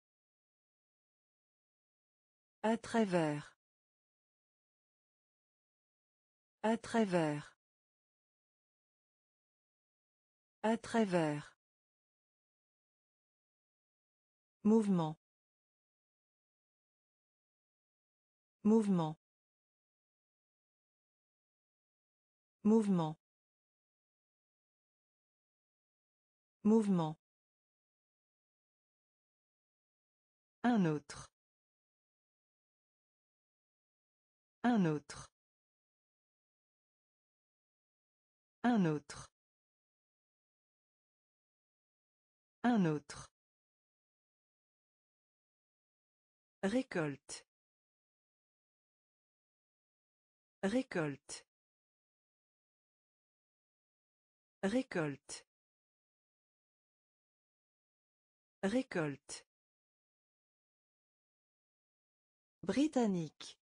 À travers. À travers. À travers. Mouvement. Mouvement. Mouvement. Mouvement. Un autre. Un autre. Un autre. Un autre. Récolte. Récolte. Récolte. Récolte. Britannique.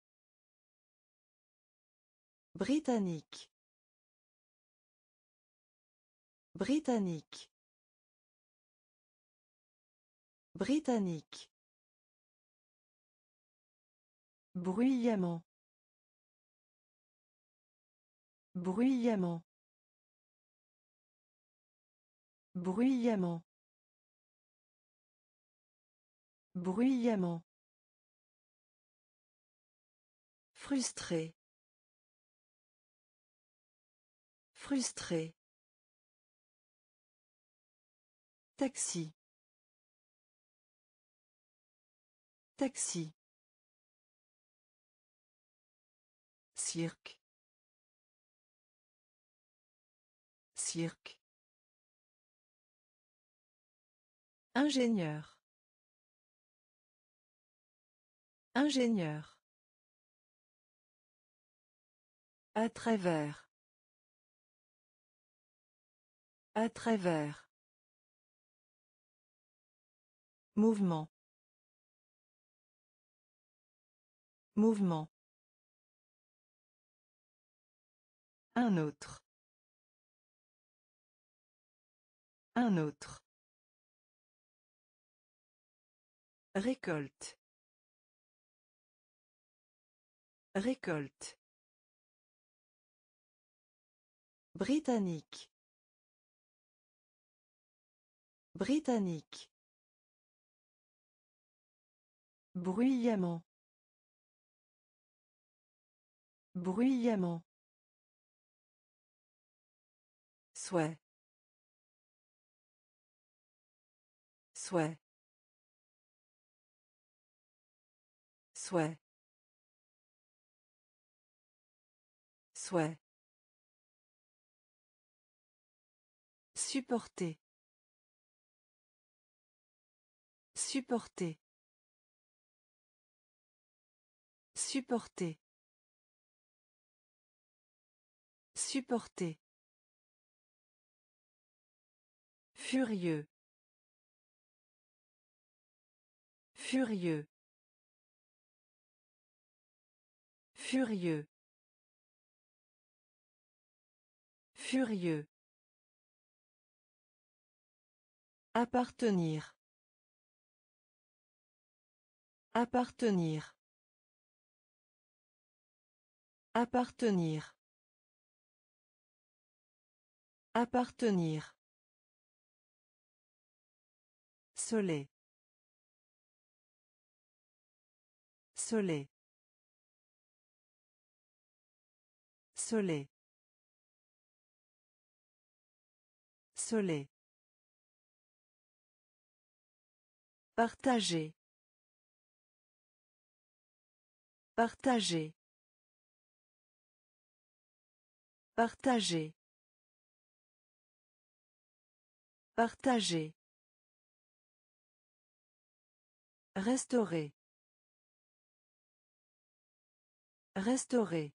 Britannique. Britannique. Britannique. Bruyamment. Bruyamment. Bruyamment. Bruyamment. Frustré. Frustré. Taxi. Taxi. Cirque. Cirque. Ingénieur. Ingénieur. À travers. À travers. Mouvement. Mouvement. Un autre. Un autre. Récolte. Récolte. Britannique. Britannique. Bruyamment. Bruyamment. Souhait. Souhait. Souhait. Souhait. Supporter. Supporter. Supporter. Supporter. Furieux. Furieux. Furieux. Furieux. Appartenir. Appartenir. Appartenir. Appartenir. Soleil. Soleil. Soleil. Soleil. Partager. Partager. Partager. Partager. Restaurer. Restaurer.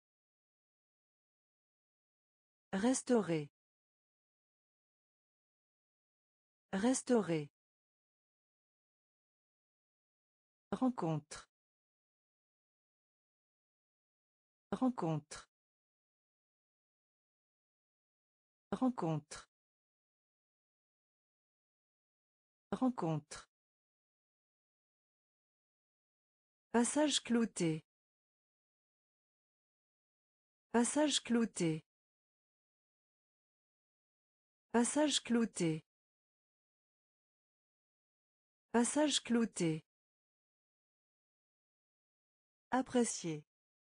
Restaurer. Restaurer. Rencontre. Rencontre. Rencontre. Rencontre. Passage clouté. Passage clouté. Passage clouté. Passage clouté. Apprécier.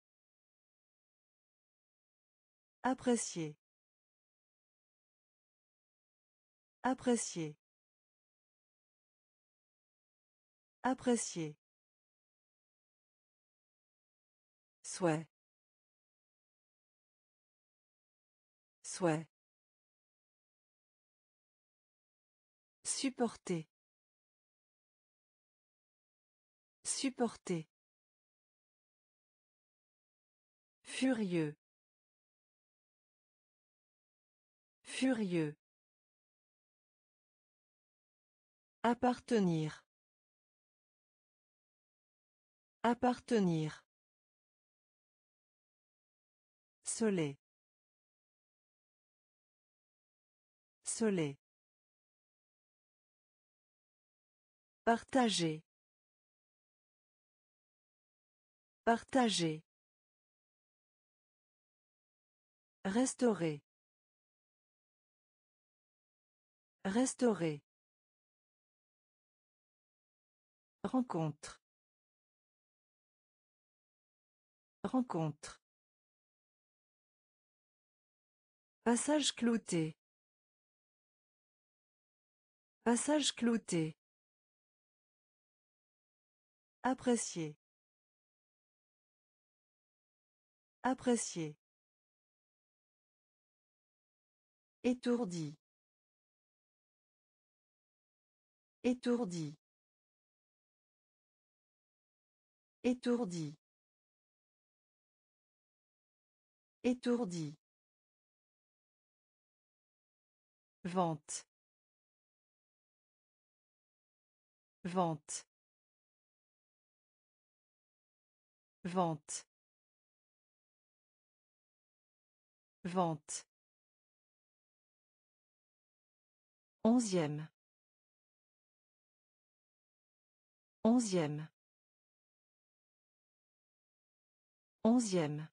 Apprécier. Apprécier. Apprécier. Souhait. Souhait. Supporter. Supporter. Furieux. Furieux. Appartenir. Appartenir. Soleil. Soleil. Partager. Partager. Restaurer. Restaurer. Rencontre. Rencontre. Passage clouté. Passage clouté. Apprécier. Apprécier. Étourdi. Étourdi. Étourdi. Étourdi. Vente. Vente. Vente. Vente. Onzième. Onzième. Onzième.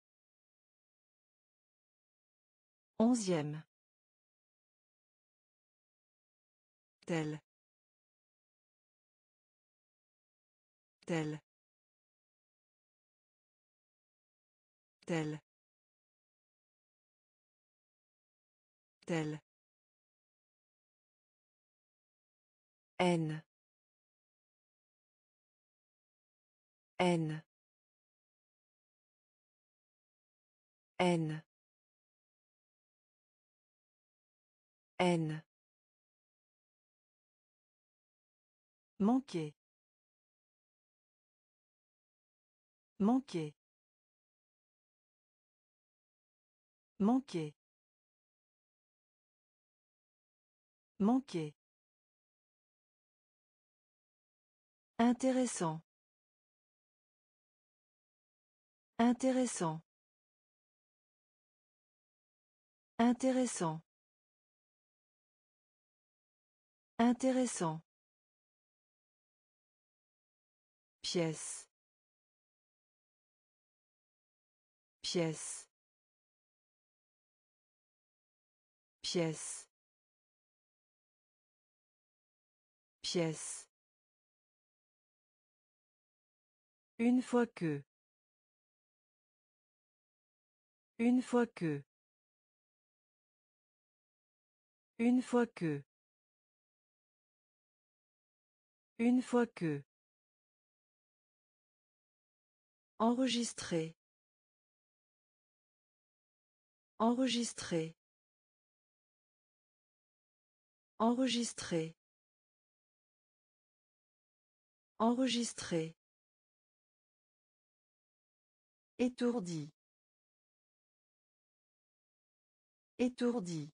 Onzième. Tel. Tel. Tel. tel, N, N, N, N, Manquer. Manquer. Manquer. Manquer. Intéressant. Intéressant. Intéressant. Intéressant. Pièce. Pièce. Pièce. Pièce. Une fois que. Une fois que. Une fois que. Une fois que. Enregistrer. Enregistrer. Enregistrer. Enregistrer. Étourdi. Étourdi.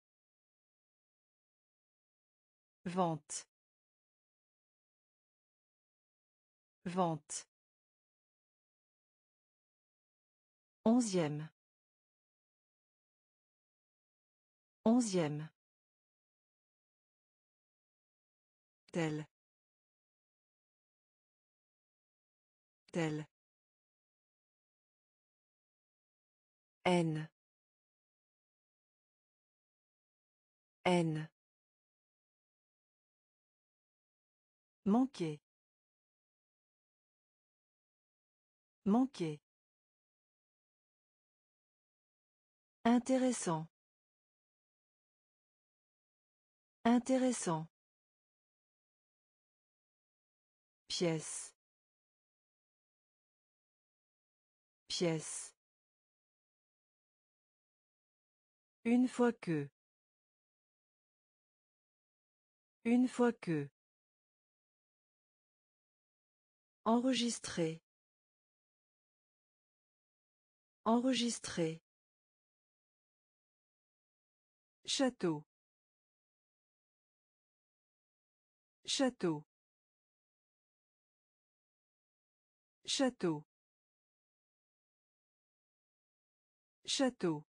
Vente. Vente. Onzième. Onzième. Tel. Tel. N. N. Manquer. Manquer. Intéressant. Intéressant. Pièce. Pièce. Une fois que. Une fois que. Enregistrer. Enregistrer. Château. Château. Château. Château.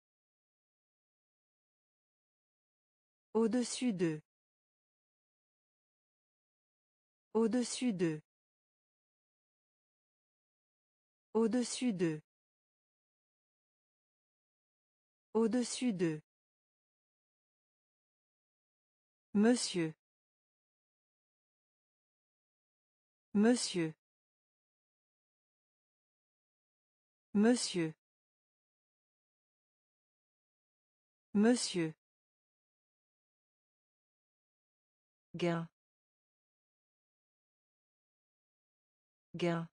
Au-dessus d'eux. Au-dessus d'eux. Au-dessus d'eux. Au-dessus d'eux. Monsieur. Monsieur. Monsieur. Monsieur. Gain. Gain.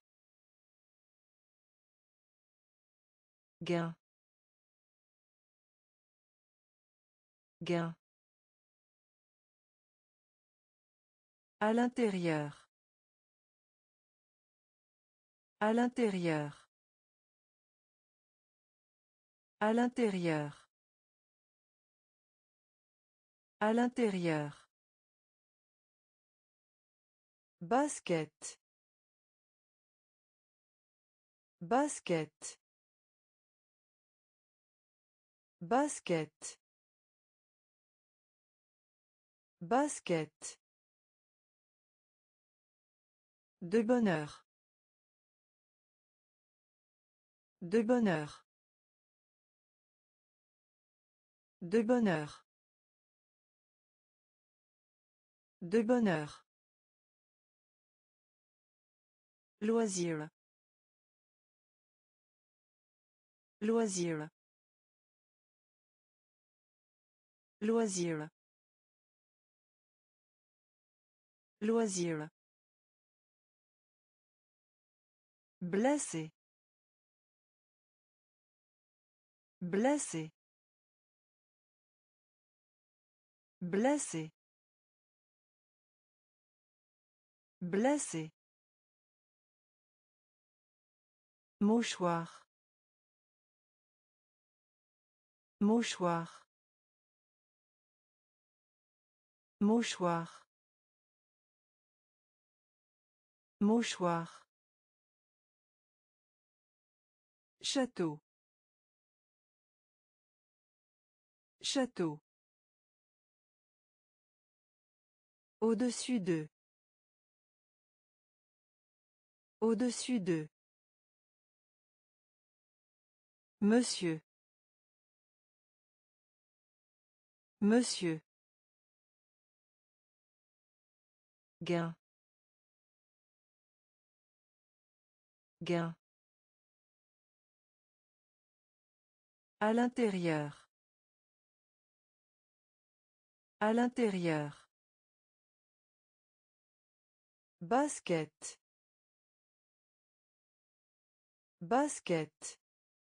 Gain. Gain. À l'intérieur. À l'intérieur. À l'intérieur. À l'intérieur. Basket. Basket. Basket. Basket. De bonheur. De bonheur. De bonheur. De bonheur. Loisir. Loisir. Loisir. Loisir. Blessé. Blessé. Blessé. Blessé. Mouchoir. Mouchoir. Mouchoir. Mouchoir. Château. Château. Au-dessus d'eux. Au-dessus d'eux. Monsieur. Monsieur. Gain. Gain. À l'intérieur. À l'intérieur. Basket. Basket.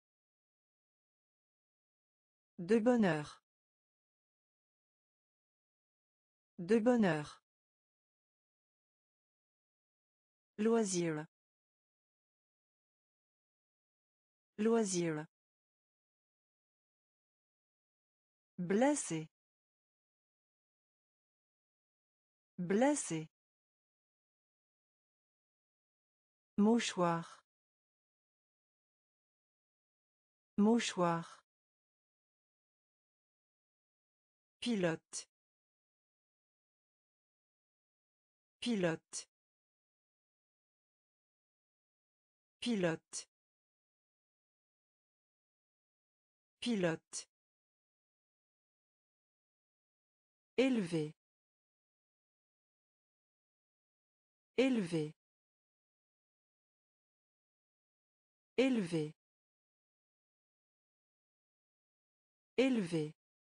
De bonheur. De bonheur. Loisir. Loisir. Blessé. Blessé. Mouchoir. Mouchoir. Pilote. Pilote. Pilote. Pilote. Élevé. Élevé. Élevé. Élevé.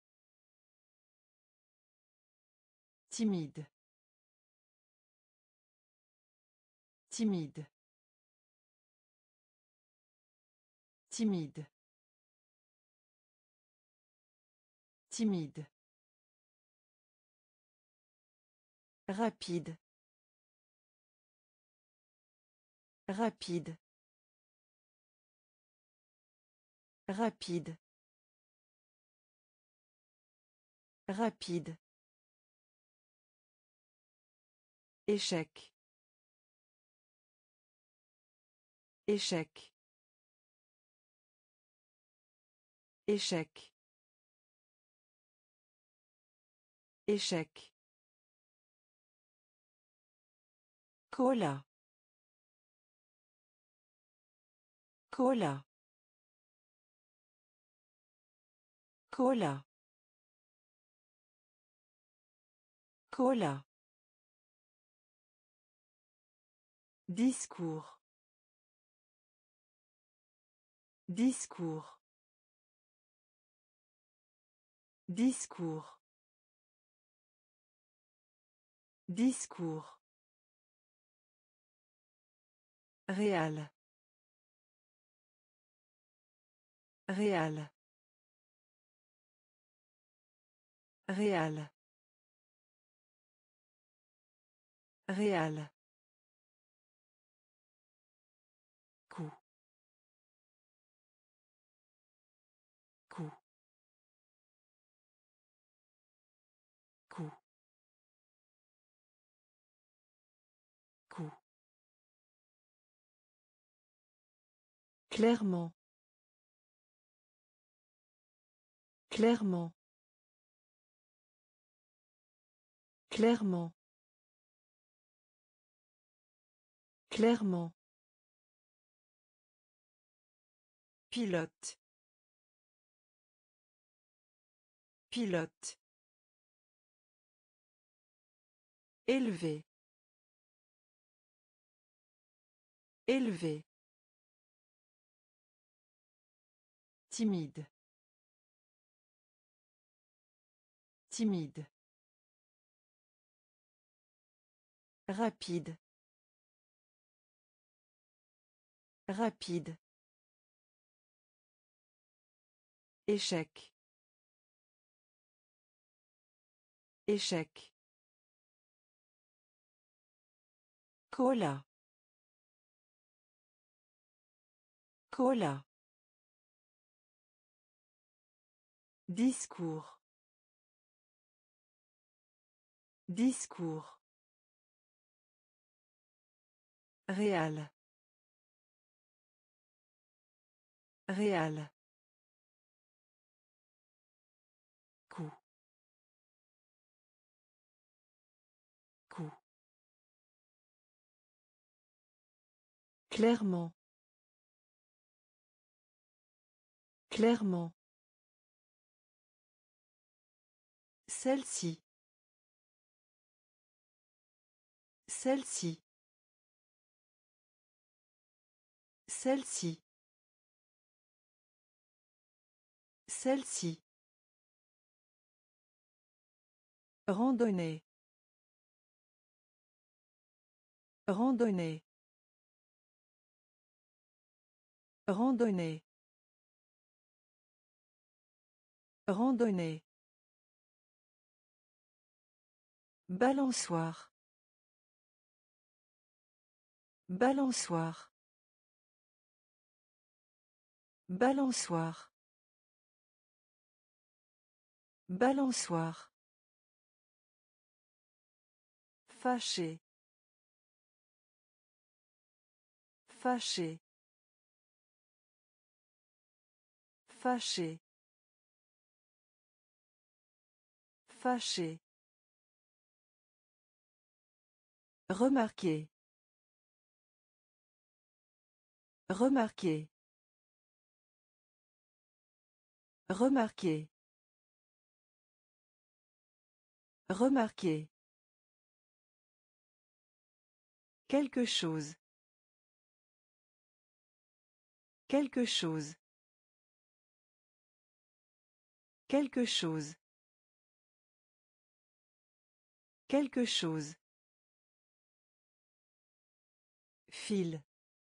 Timide. Timide. Timide. Timide. Rapide. Rapide. Rapide. Rapide. Échec. Échec. Échec. Échec. Cola. Cola. Cola. Cola. Discours. Discours. Discours. Discours. Réal. Réal. Réal. Réal. Coup. Coup. Coup. Coup. Clairement. Clairement. Clairement. Clairement. Pilote. Pilote. Élevé. Élevé. Timide. Timide. Rapide. Rapide. Échec. Échec. Cola. Cola. Discours. Discours. Réal. Réal. Coup. Coup. Clairement. Clairement. Celle-ci. Celle-ci. Celle-ci. Celle-ci. Randonnée. Randonnée. Randonnée. Randonnée. Balançoire. Balançoire. Balançoire. Balançoire. Fâché. Fâché. Fâché. Fâché. Remarquer. Remarquer. Remarquer. Remarquer. Quelque chose. Quelque chose. Quelque chose. Quelque chose. Fil.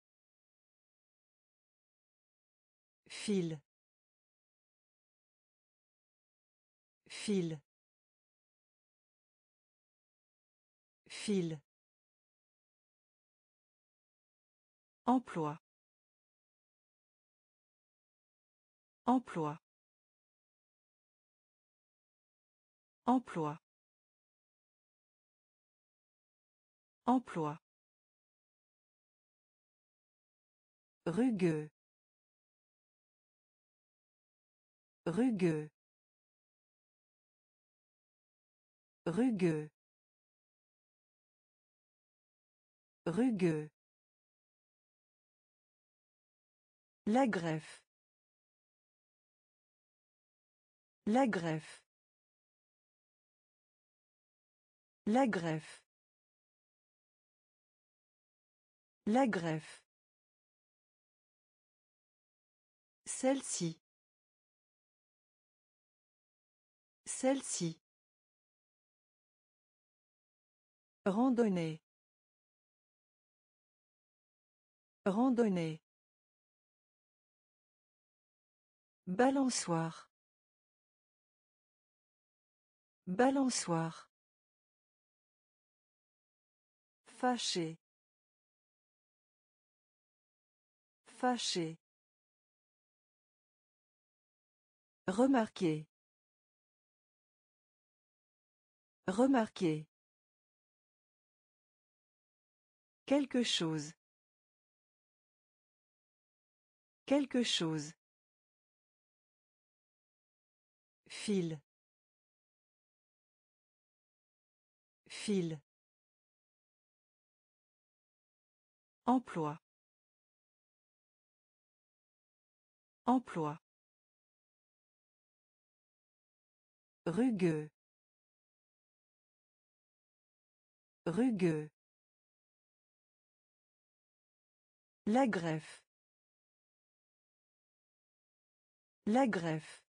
Fil. Fil. Fil. Emploi. Emploi. Emploi. Emploi. Rugueux. Rugueux. Rugueux. Rugueux. La greffe. La greffe. La greffe. La greffe. Celle-ci. Celle-ci. Randonnée. Randonnée. Balançoire. Balançoire. Fâché. Fâché. Remarquer. Remarquer. Quelque chose. Quelque chose. Fil. Fil. Emploi. Emploi. Rugueux. Rugueux. La greffe. La greffe.